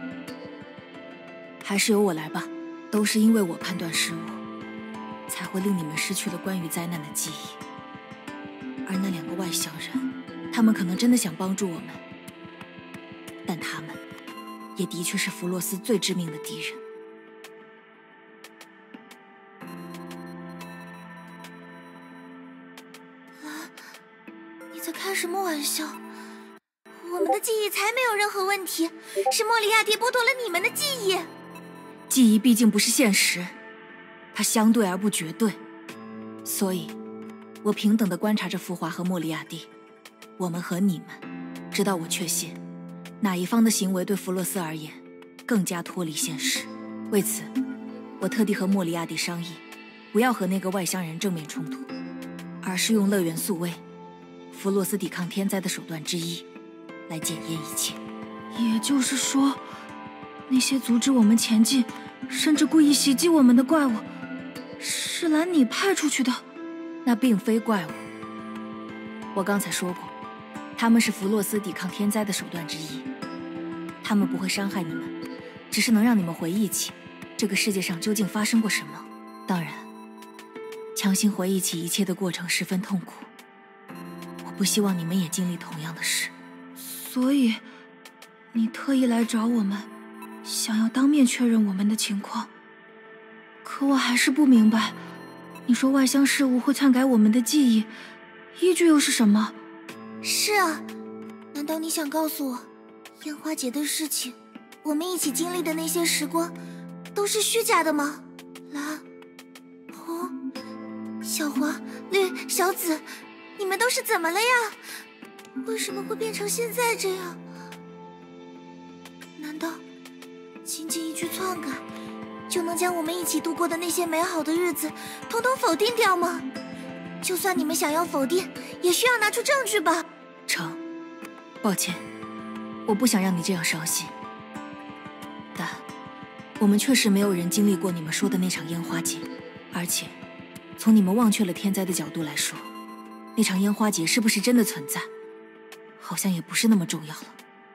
还是由我来吧。都是因为我判断失误，才会令你们失去了关于灾难的记忆。而那2个外乡人，他们可能真的想帮助我们，但他们也的确是弗洛斯最致命的敌人。 你在开什么玩笑？我们的记忆才没有任何问题，是莫里亚蒂剥夺了你们的记忆。 记忆毕竟不是现实，它相对而不绝对，所以，我平等地观察着傅华和莫里亚蒂，我们和你们，直到我确信哪一方的行为对弗洛斯而言更加脱离现实。为此，我特地和莫里亚蒂商议，不要和那个外乡人正面冲突，而是用乐园宿卫弗洛斯抵抗天灾的手段之一，来检验一切。 也就是说，那些阻止我们前进，甚至故意袭击我们的怪物，是兰你派出去的？ 那并非怪物。我刚才说过，他们是弗洛斯抵抗天灾的手段之一。他们不会伤害你们，只是能让你们回忆起这个世界上究竟发生过什么。当然，强行回忆起一切的过程十分痛苦。我不希望你们也经历同样的事。 所以，你特意来找我们，想要当面确认我们的情况。可我还是不明白，你说外乡事物会篡改我们的记忆，依据又是什么？ 是啊，难道你想告诉我，烟花节的事情，我们一起经历的那些时光，都是虚假的吗？蓝、红、小黄、绿、小紫，你们都是怎么了呀？为什么会变成现在这样？难道仅仅一句篡改，就能将我们一起度过的那些美好的日子，统统否定掉吗？就算你们想要否定，也需要拿出证据吧。 成，抱歉，我不想让你这样伤心。但我们确实没有人经历过你们说的那场烟花节，而且从你们忘却了天灾的角度来说，那场烟花节是不是真的存在，好像也不是那么重要了。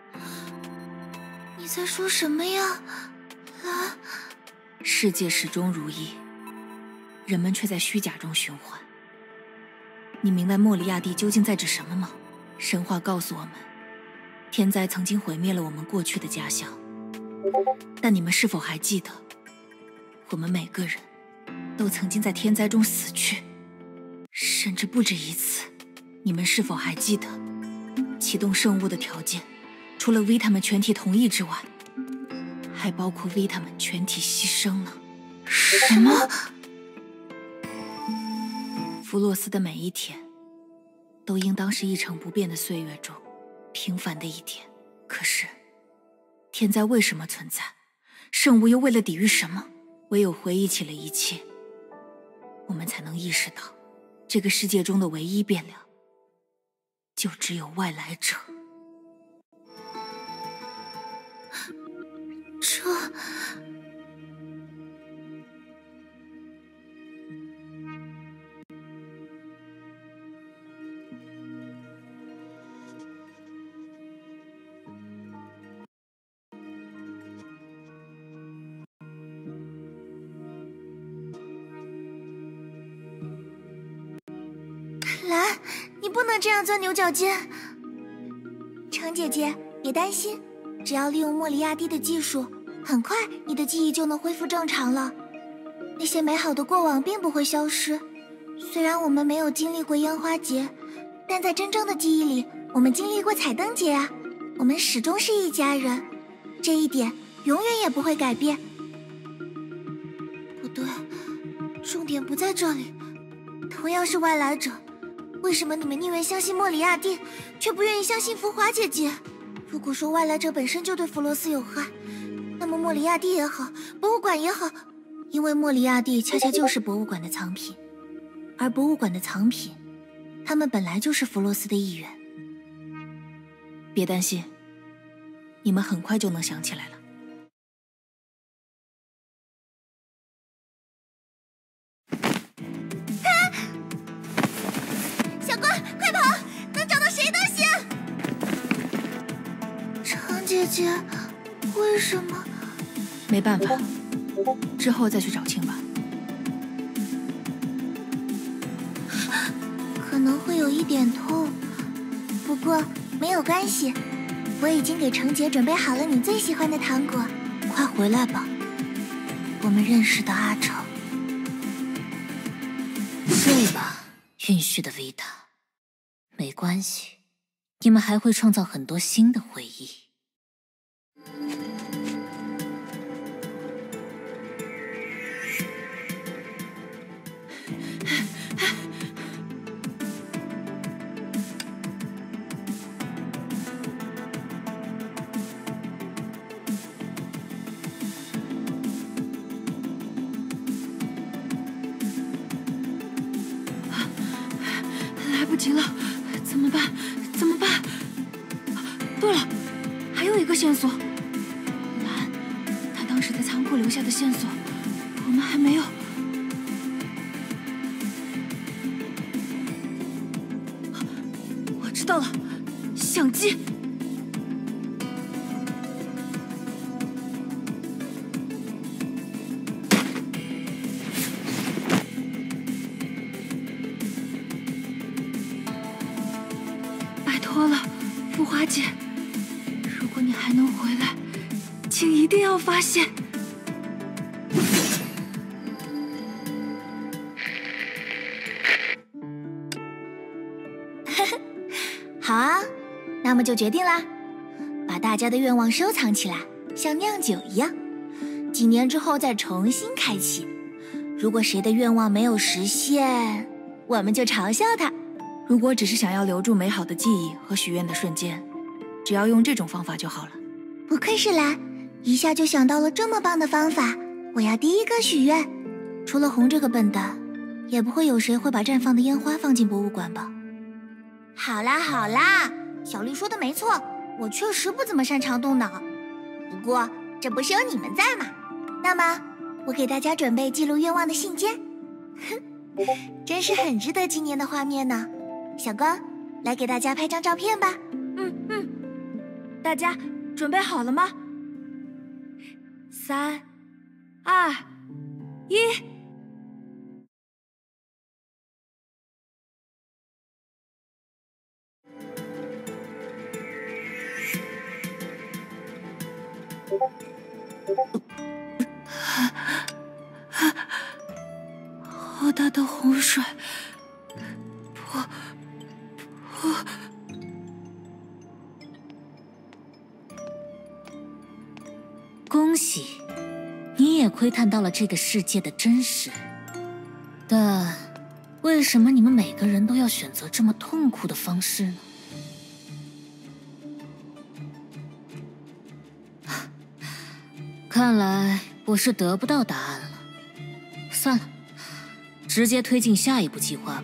你在说什么呀，蓝？ 世界始终如一，人们却在虚假中循环。你明白莫里亚蒂究竟在指什么吗？神话告诉我们，天灾曾经毁灭了我们过去的家乡，但你们是否还记得，我们每个人都曾经在天灾中死去，甚至不止一次。你们是否还记得，启动圣物的条件，除了 Vita 们全体同意之外，还包括 Vita 们全体牺牲呢？ 什么？ 弗洛斯的每一天，都应当是一成不变的岁月中平凡的一天。可是，天灾为什么存在？圣物又为了抵御什么？唯有回忆起了一切，我们才能意识到，这个世界中的唯一变量，就只有外来者。 这……蓝，你不能这样钻牛角尖。程姐姐，别担心，只要利用莫里亚蒂的技术，很快你的记忆就能恢复正常了。那些美好的过往并不会消失。虽然我们没有经历过烟花节，但在真正的记忆里，我们经历过彩灯节啊。我们始终是一家人，这一点永远也不会改变。不对，重点不在这里。同样是外来者，为什么你们宁愿相信莫里亚蒂，却不愿意相信浮华姐姐？如果说外来者本身就对弗罗斯有害，那么莫里亚蒂也好，博物馆也好， 因为莫里亚蒂恰恰就是博物馆的藏品，而博物馆的藏品，他们本来就是弗罗斯的一员。别担心，你们很快就能想起来了。 小乖，快跑！能找到谁都行。 程姐姐，为什么？没办法，之后再去找清吧。 可能会有一点痛，不过没有关系，我已经给程姐准备好了你最喜欢的糖果。 快回来吧，我们认识的阿成。睡吧，晕虚的 Vita。没关系，你们还会创造很多新的回忆。 来不及了，怎么办？ 线索。蓝，他当时在仓库留下的线索，我们还没有。我知道了，相机。拜托了，浮华姐，如果你还能回来，请一定要发现。 好啊，那么就决定啦，把大家的愿望收藏起来，像酿酒一样，几年之后再重新开启。如果谁的愿望没有实现，我们就嘲笑他。 如果只是想要留住美好的记忆和许愿的瞬间，只要用这种方法就好了。 不愧是蓝，一下就想到了这么棒的方法。我要第一个许愿。 除了红这个笨蛋，也不会有谁会把绽放的烟花放进博物馆吧？ 好啦好啦，小绿说的没错，我确实不怎么擅长动脑。不过这不是有你们在吗？那么我给大家准备记录愿望的信笺。哼，真是很值得纪念的画面呢。小光，来给大家拍张照片吧。 大家准备好了吗？3、2、1。好大的洪水！ 恭喜，你也窥探到了这个世界的真实。但为什么你们每个人都要选择这么痛苦的方式呢？看来我是得不到答案了。算了，直接推进下一步计划吧。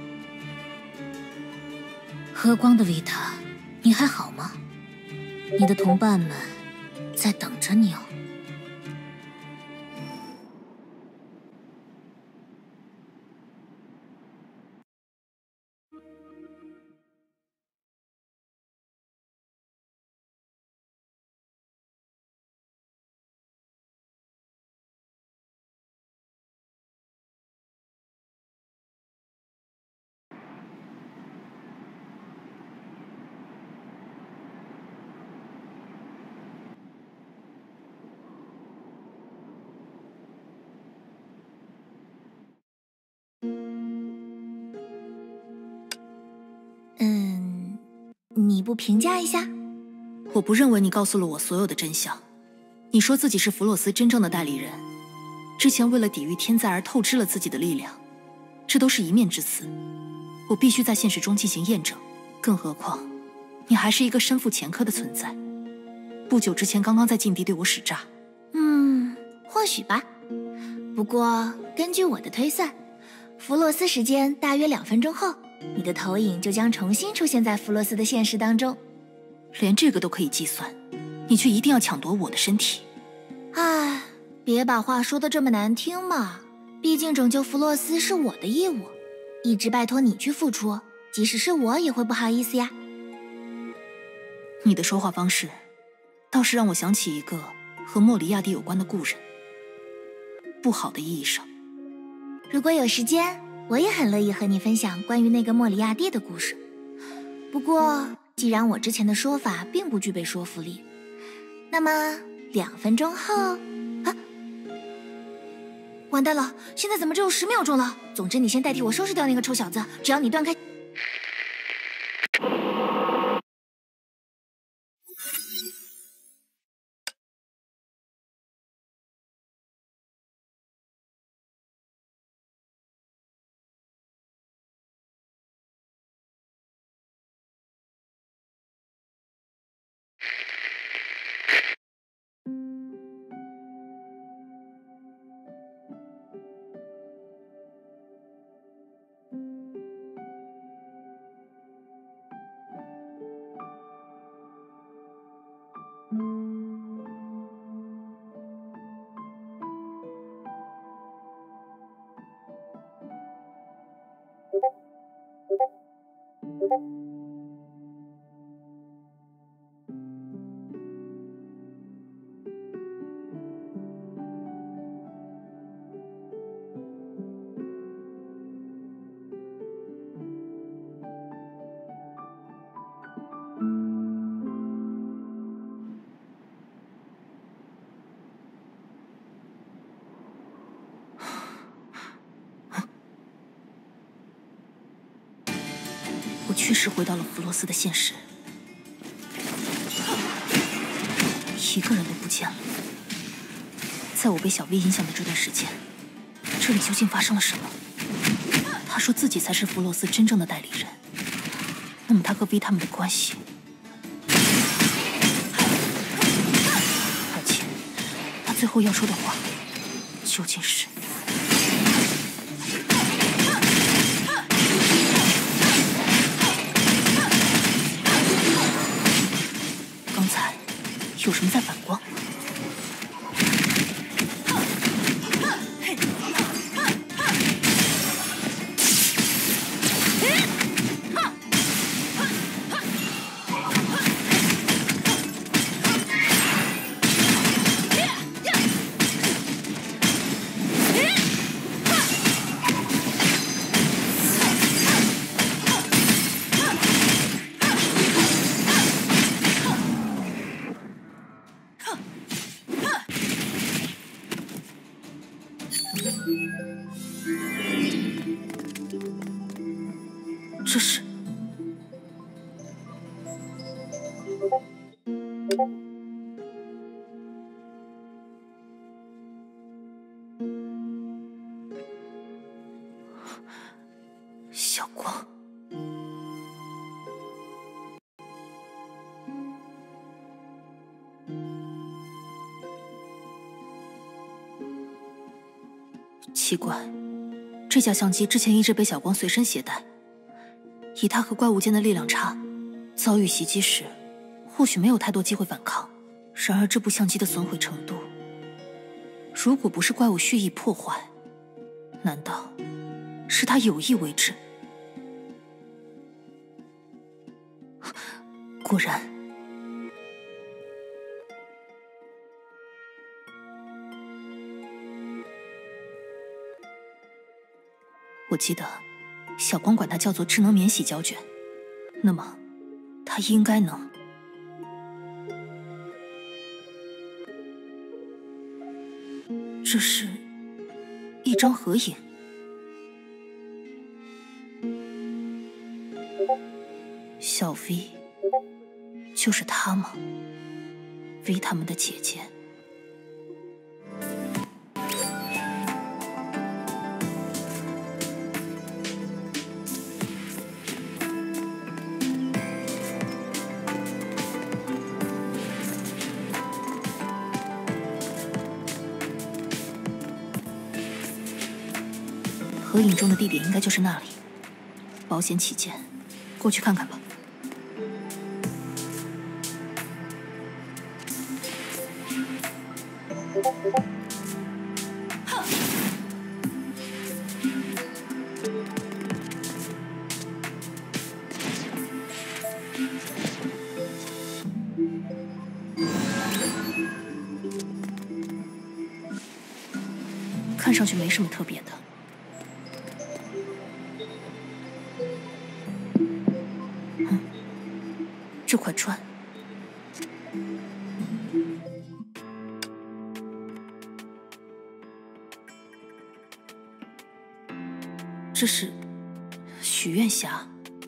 和光的 Vita， 你还好吗？你的同伴们在等着你哦。 你不评价一下？ 我不认为你告诉了我所有的真相。你说自己是弗洛斯真正的代理人，之前为了抵御天灾而透支了自己的力量，这都是一面之词。我必须在现实中进行验证。更何况，你还是一个身负前科的存在。不久之前刚刚在禁地对我使诈。 或许吧。不过根据我的推算，弗洛斯时间大约2分钟后，你的投影就将重新出现在弗洛斯的现实当中。 连这个都可以计算，你却一定要抢夺我的身体。 唉，别把话说得这么难听嘛。毕竟拯救弗洛斯是我的义务，一直拜托你去付出，即使是我也会不好意思呀。 你的说话方式，倒是让我想起一个和莫里亚蒂有关的故人。不好的意义上， 如果有时间，我也很乐意和你分享关于那个莫里亚蒂的故事。不过，既然我之前的说法并不具备说服力，那么2分钟后，完蛋了！现在怎么只有10秒钟了？总之，你先代替我收拾掉那个臭小子，只要你断开。 确实回到了弗罗斯的现实，一个人都不见了。在我被小 V 影响的这段时间，这里究竟发生了什么？他说自己才是弗罗斯真正的代理人，那么他和 V 他们的关系，而且他最后要说的话究竟是？刚才有什么在反光？这是小光。奇怪，这架相机之前一直被小光随身携带。以他和怪物间的力量差，遭遇袭击时，或许没有太多机会反抗。然而这部相机的损毁程度，如果不是怪物蓄意破坏，难道是他有意为之？果然，我记得小光管它叫做智能免洗胶卷，那么它应该能。这是一张合影，小 V 就是她吗 ？V 他们的姐姐。合影中的地点应该就是那里，保险起见，过去看看吧。看上去没什么特别的。这块砖，这是许愿匣。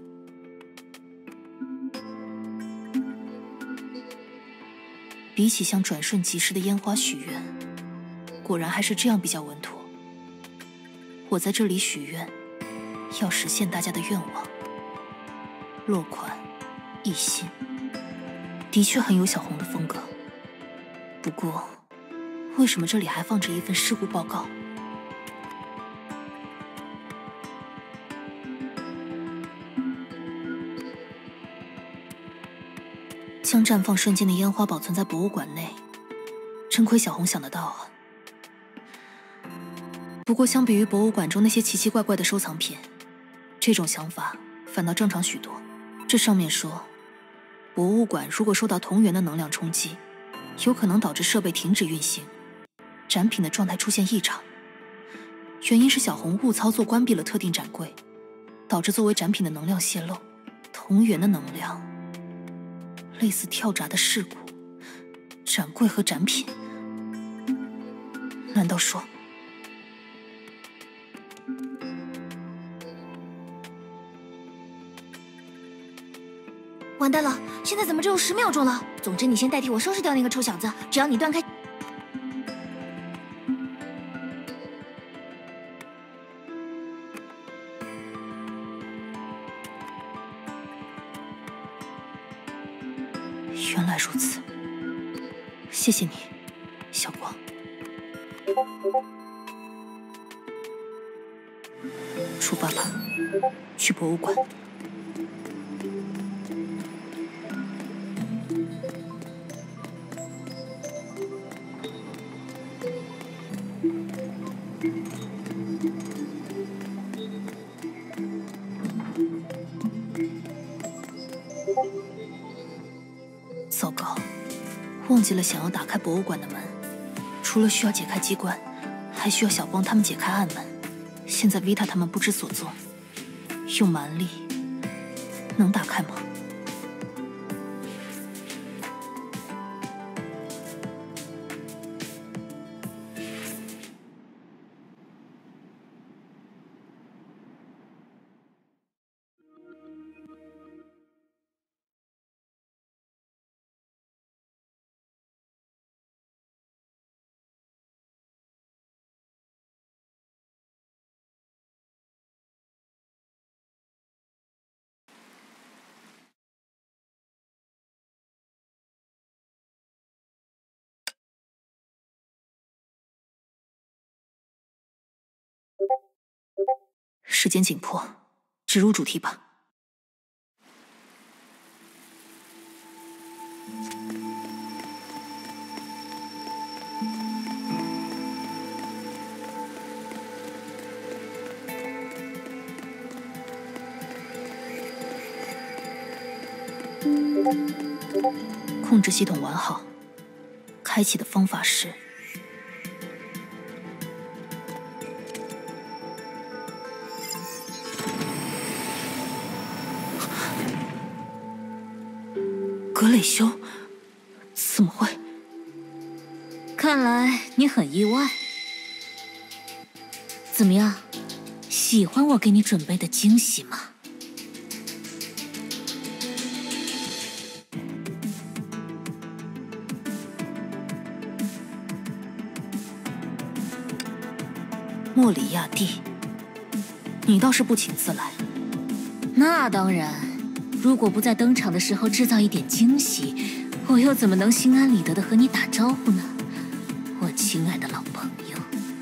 比起像转瞬即逝的烟花许愿，果然还是这样比较稳妥。我在这里许愿，要实现大家的愿望。落款一心，的确很有小红的风格。不过，为什么这里还放着一份事故报告？将绽放瞬间的烟花保存在博物馆内，真亏小红想得到啊。不过，相比于博物馆中那些奇奇怪怪的收藏品，这种想法反倒正常许多。这上面说，博物馆如果受到同源的能量冲击，有可能导致设备停止运行，展品的状态出现异常。原因是小红误操作关闭了特定展柜，导致作为展品的能量泄漏。同源的能量，类似跳闸的事故，展柜和展品，难道说？ 完蛋了，现在怎么只有10秒钟了？总之，你先代替我收拾掉那个臭小子，只要你断开。 原来如此，谢谢你，小光。出发吧，去博物馆。糟糕，忘记了想要打开博物馆的门，除了需要解开机关，还需要小光他们解开暗门。现在 Vita 他们不知所踪，用蛮力能打开吗？时间紧迫，直入主题吧。控制系统完好，开启的方法是。格蕾修，怎么会？ 看来你很意外。怎么样，喜欢我给你准备的惊喜吗？ 莫里亚蒂，你倒是不请自来。 那当然，如果不在登场的时候制造一点惊喜，我又怎么能心安理得的和你打招呼呢？我亲爱的老朋友。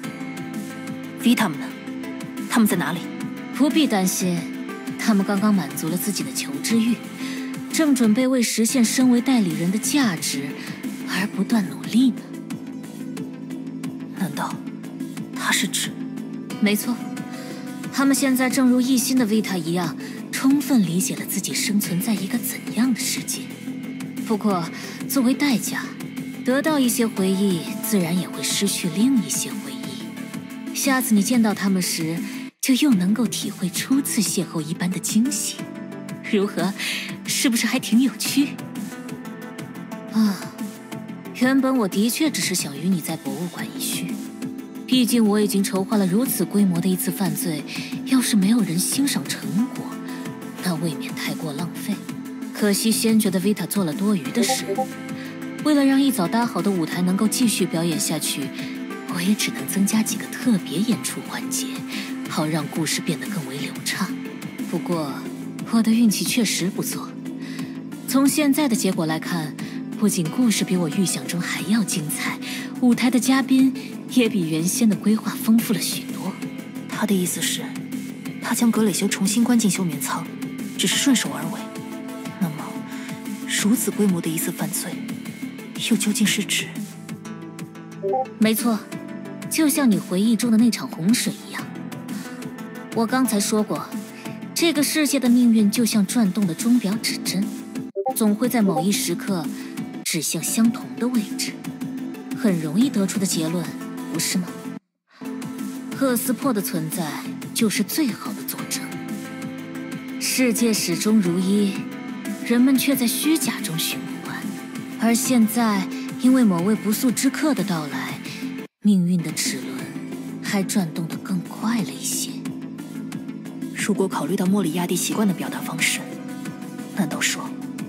Vita 们呢？他们在哪里？ 不必担心，他们刚刚满足了自己的求知欲，正准备为实现身为代理人的价值而不断努力呢。 难道他是指？ 没错，他们现在正如一心的 Vita 一样，充分理解了自己生存在一个怎样的世界。不过，作为代价，得到一些回忆，自然也会失去另一些回忆。下次你见到他们时，就又能够体会初次邂逅一般的惊喜。如何？是不是还挺有趣？啊，原本我的确只是想与你在博物馆一叙。毕竟我已经筹划了如此规模的一次犯罪，要是没有人欣赏成果，那未免太过浪费。可惜先觉得 Vita 做了多余的事，为了让一早搭好的舞台能够继续表演下去，我也只能增加几个特别演出环节，好让故事变得更为流畅。不过我的运气确实不错，从现在的结果来看，不仅故事比我预想中还要精彩，舞台的嘉宾也比原先的规划丰富了许多。 他的意思是，他将格蕾修重新关进休眠舱，只是顺手而为。那么，如此规模的一次犯罪，又究竟是指？ 没错，就像你回忆中的那场洪水一样。我刚才说过，这个世界的命运就像转动的钟表指针，总会在某一时刻指向相同的位置，很容易得出的结论，不是吗？赫斯珀的存在就是最好的佐证。世界始终如一，人们却在虚假中循环。而现在，因为某位不速之客的到来，命运的齿轮还转动得更快了一些。 如果考虑到莫里亚蒂习惯的表达方式，难道说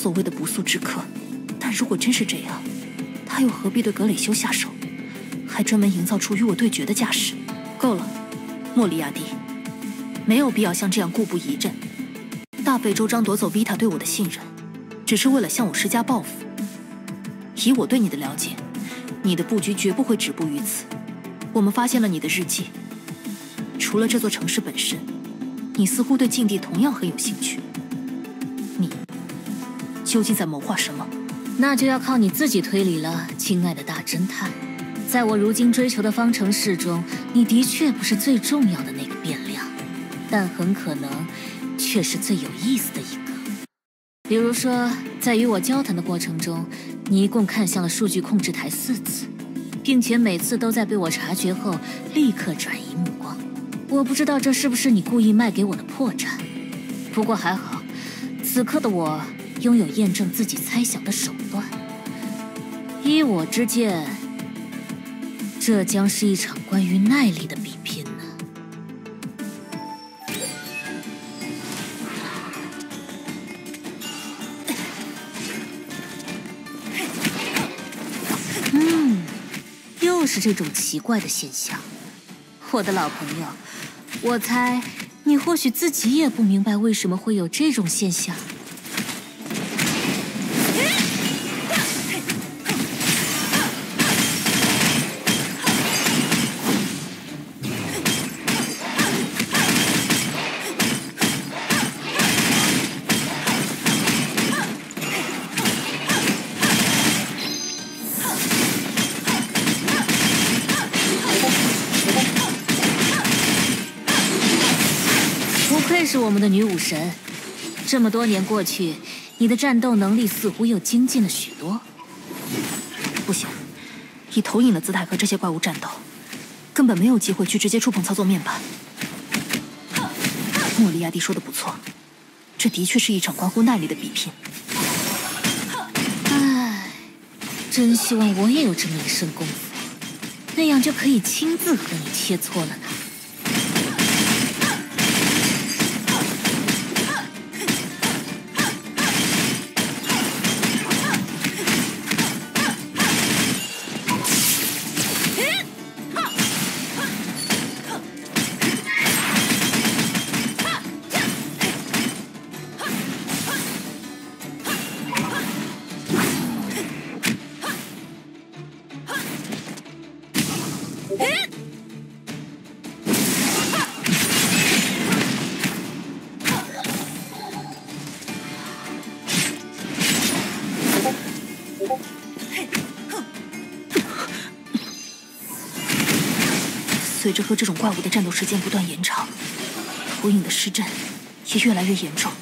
所谓的不速之客，但如果真是这样，他又何必对格蕾修下手，还专门营造出与我对决的架势？够了，莫里亚蒂，没有必要像这样故布疑阵。大费周章夺走 Vita 对我的信任，只是为了向我施加报复。以我对你的了解，你的布局绝不会止步于此。我们发现了你的日记，除了这座城市本身，你似乎对禁地同样很有兴趣。你究竟在谋划什么？ 那就要靠你自己推理了，亲爱的大侦探。在我如今追求的方程式中，你的确不是最重要的那个变量，但很可能却是最有意思的一个。比如说，在与我交谈的过程中，你一共看向了数据控制台4次，并且每次都在被我察觉后立刻转移目光。我不知道这是不是你故意卖给我的破绽，不过还好，此刻的我拥有验证自己猜想的手段。依我之见，这将是一场关于耐力的比拼呢。又是这种奇怪的现象，我的老朋友，我猜你或许自己也不明白为什么会有这种现象。是我们的女武神，这么多年过去，你的战斗能力似乎又精进了许多。 不行，以投影的姿态和这些怪物战斗，根本没有机会去直接触碰操作面板。莫里亚蒂说的不错，这的确是一场关乎耐力的比拼。 唉，真希望我也有这么一身功夫，那样就可以亲自和你切磋了呢。 随着和这种怪物的战斗时间不断延长，投影的失震也越来越严重。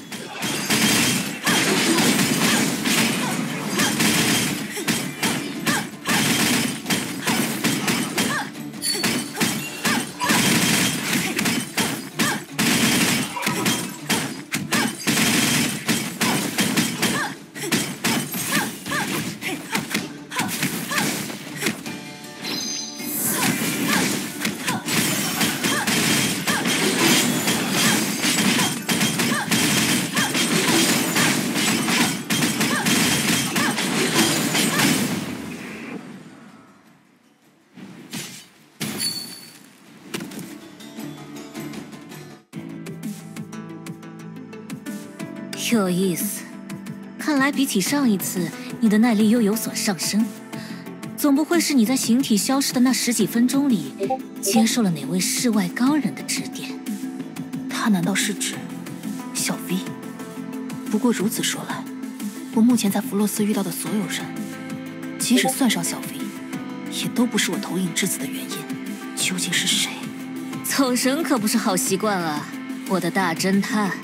有意思，看来比起上一次，你的耐力又有所上升。总不会是你在形体消失的那10几分钟里，接受了哪位世外高人的指点？他难道是指小 V？ 不过如此说来，我目前在弗洛斯遇到的所有人，即使算上小 V， 也都不是我投影致死的原因。究竟是谁？走神可不是好习惯啊，我的大侦探。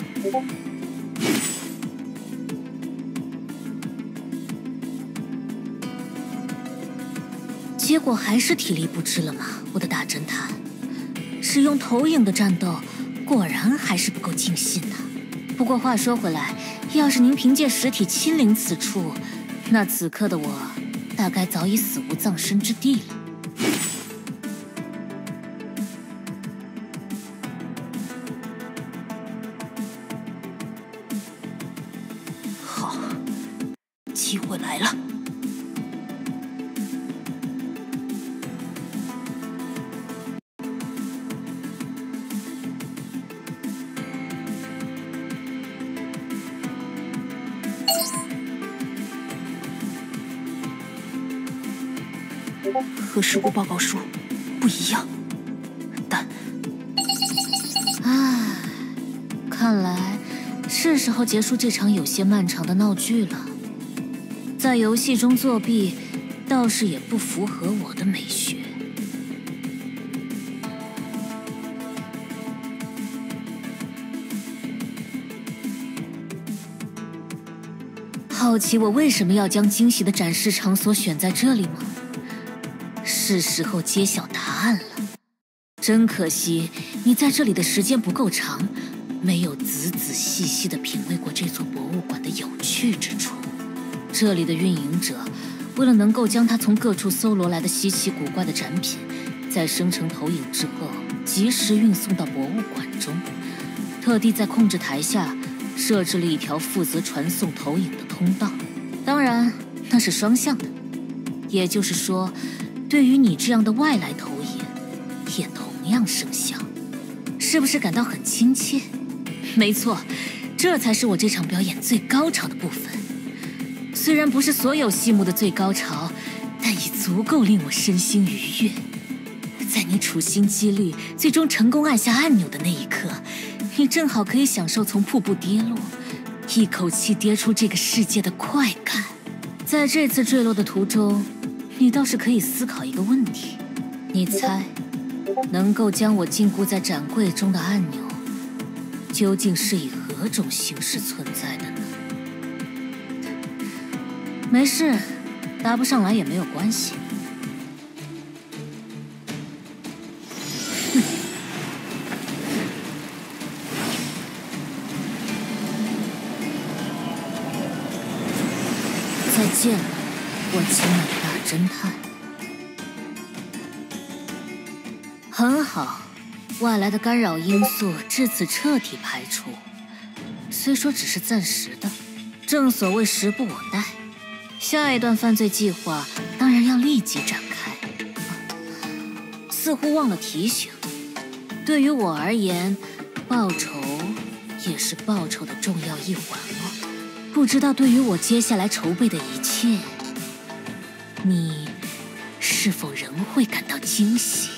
结果还是体力不支了吗？我的大侦探，使用投影的战斗果然还是不够尽兴的。不过话说回来，要是您凭借实体亲临此处，那此刻的我大概早已死无葬身之地了。好， 机会来了。和事故报告书不一样，但…… 唉，看来是时候结束这场有些漫长的闹剧了。在游戏中作弊，倒是也不符合我的美学。好奇我为什么要将惊喜的展示场所选在这里吗？是时候揭晓答案了。真可惜，你在这里的时间不够长，没有仔仔细细地品味过这座博物馆的有趣之处。这里的运营者为了能够将它从各处搜罗来的稀奇古怪的展品，在生成投影之后及时运送到博物馆中，特地在控制台下设置了一条负责传送投影的通道。当然，那是双向的，也就是说，对于你这样的外来投影，也同样生效。是不是感到很亲切？没错，这才是我这场表演最高潮的部分。虽然不是所有戏目的最高潮，但已足够令我身心愉悦。在你处心积虑，最终成功按下按钮的那一刻，你正好可以享受从瀑布跌落，一口气跌出这个世界的快感。在这次坠落的途中，你倒是可以思考一个问题，你猜，能够将我禁锢在展柜中的按钮，究竟是以何种形式存在的呢？没事，答不上来也没有关系。再见了，我亲爱的大侦探。很好，外来的干扰因素至此彻底排除，虽说只是暂时的，正所谓时不我待。下一段犯罪计划当然要立即展开。似乎忘了提醒，对于我而言，报仇也是报仇的重要一环哦。不知道对于我接下来筹备的一切，你是否仍会感到惊喜？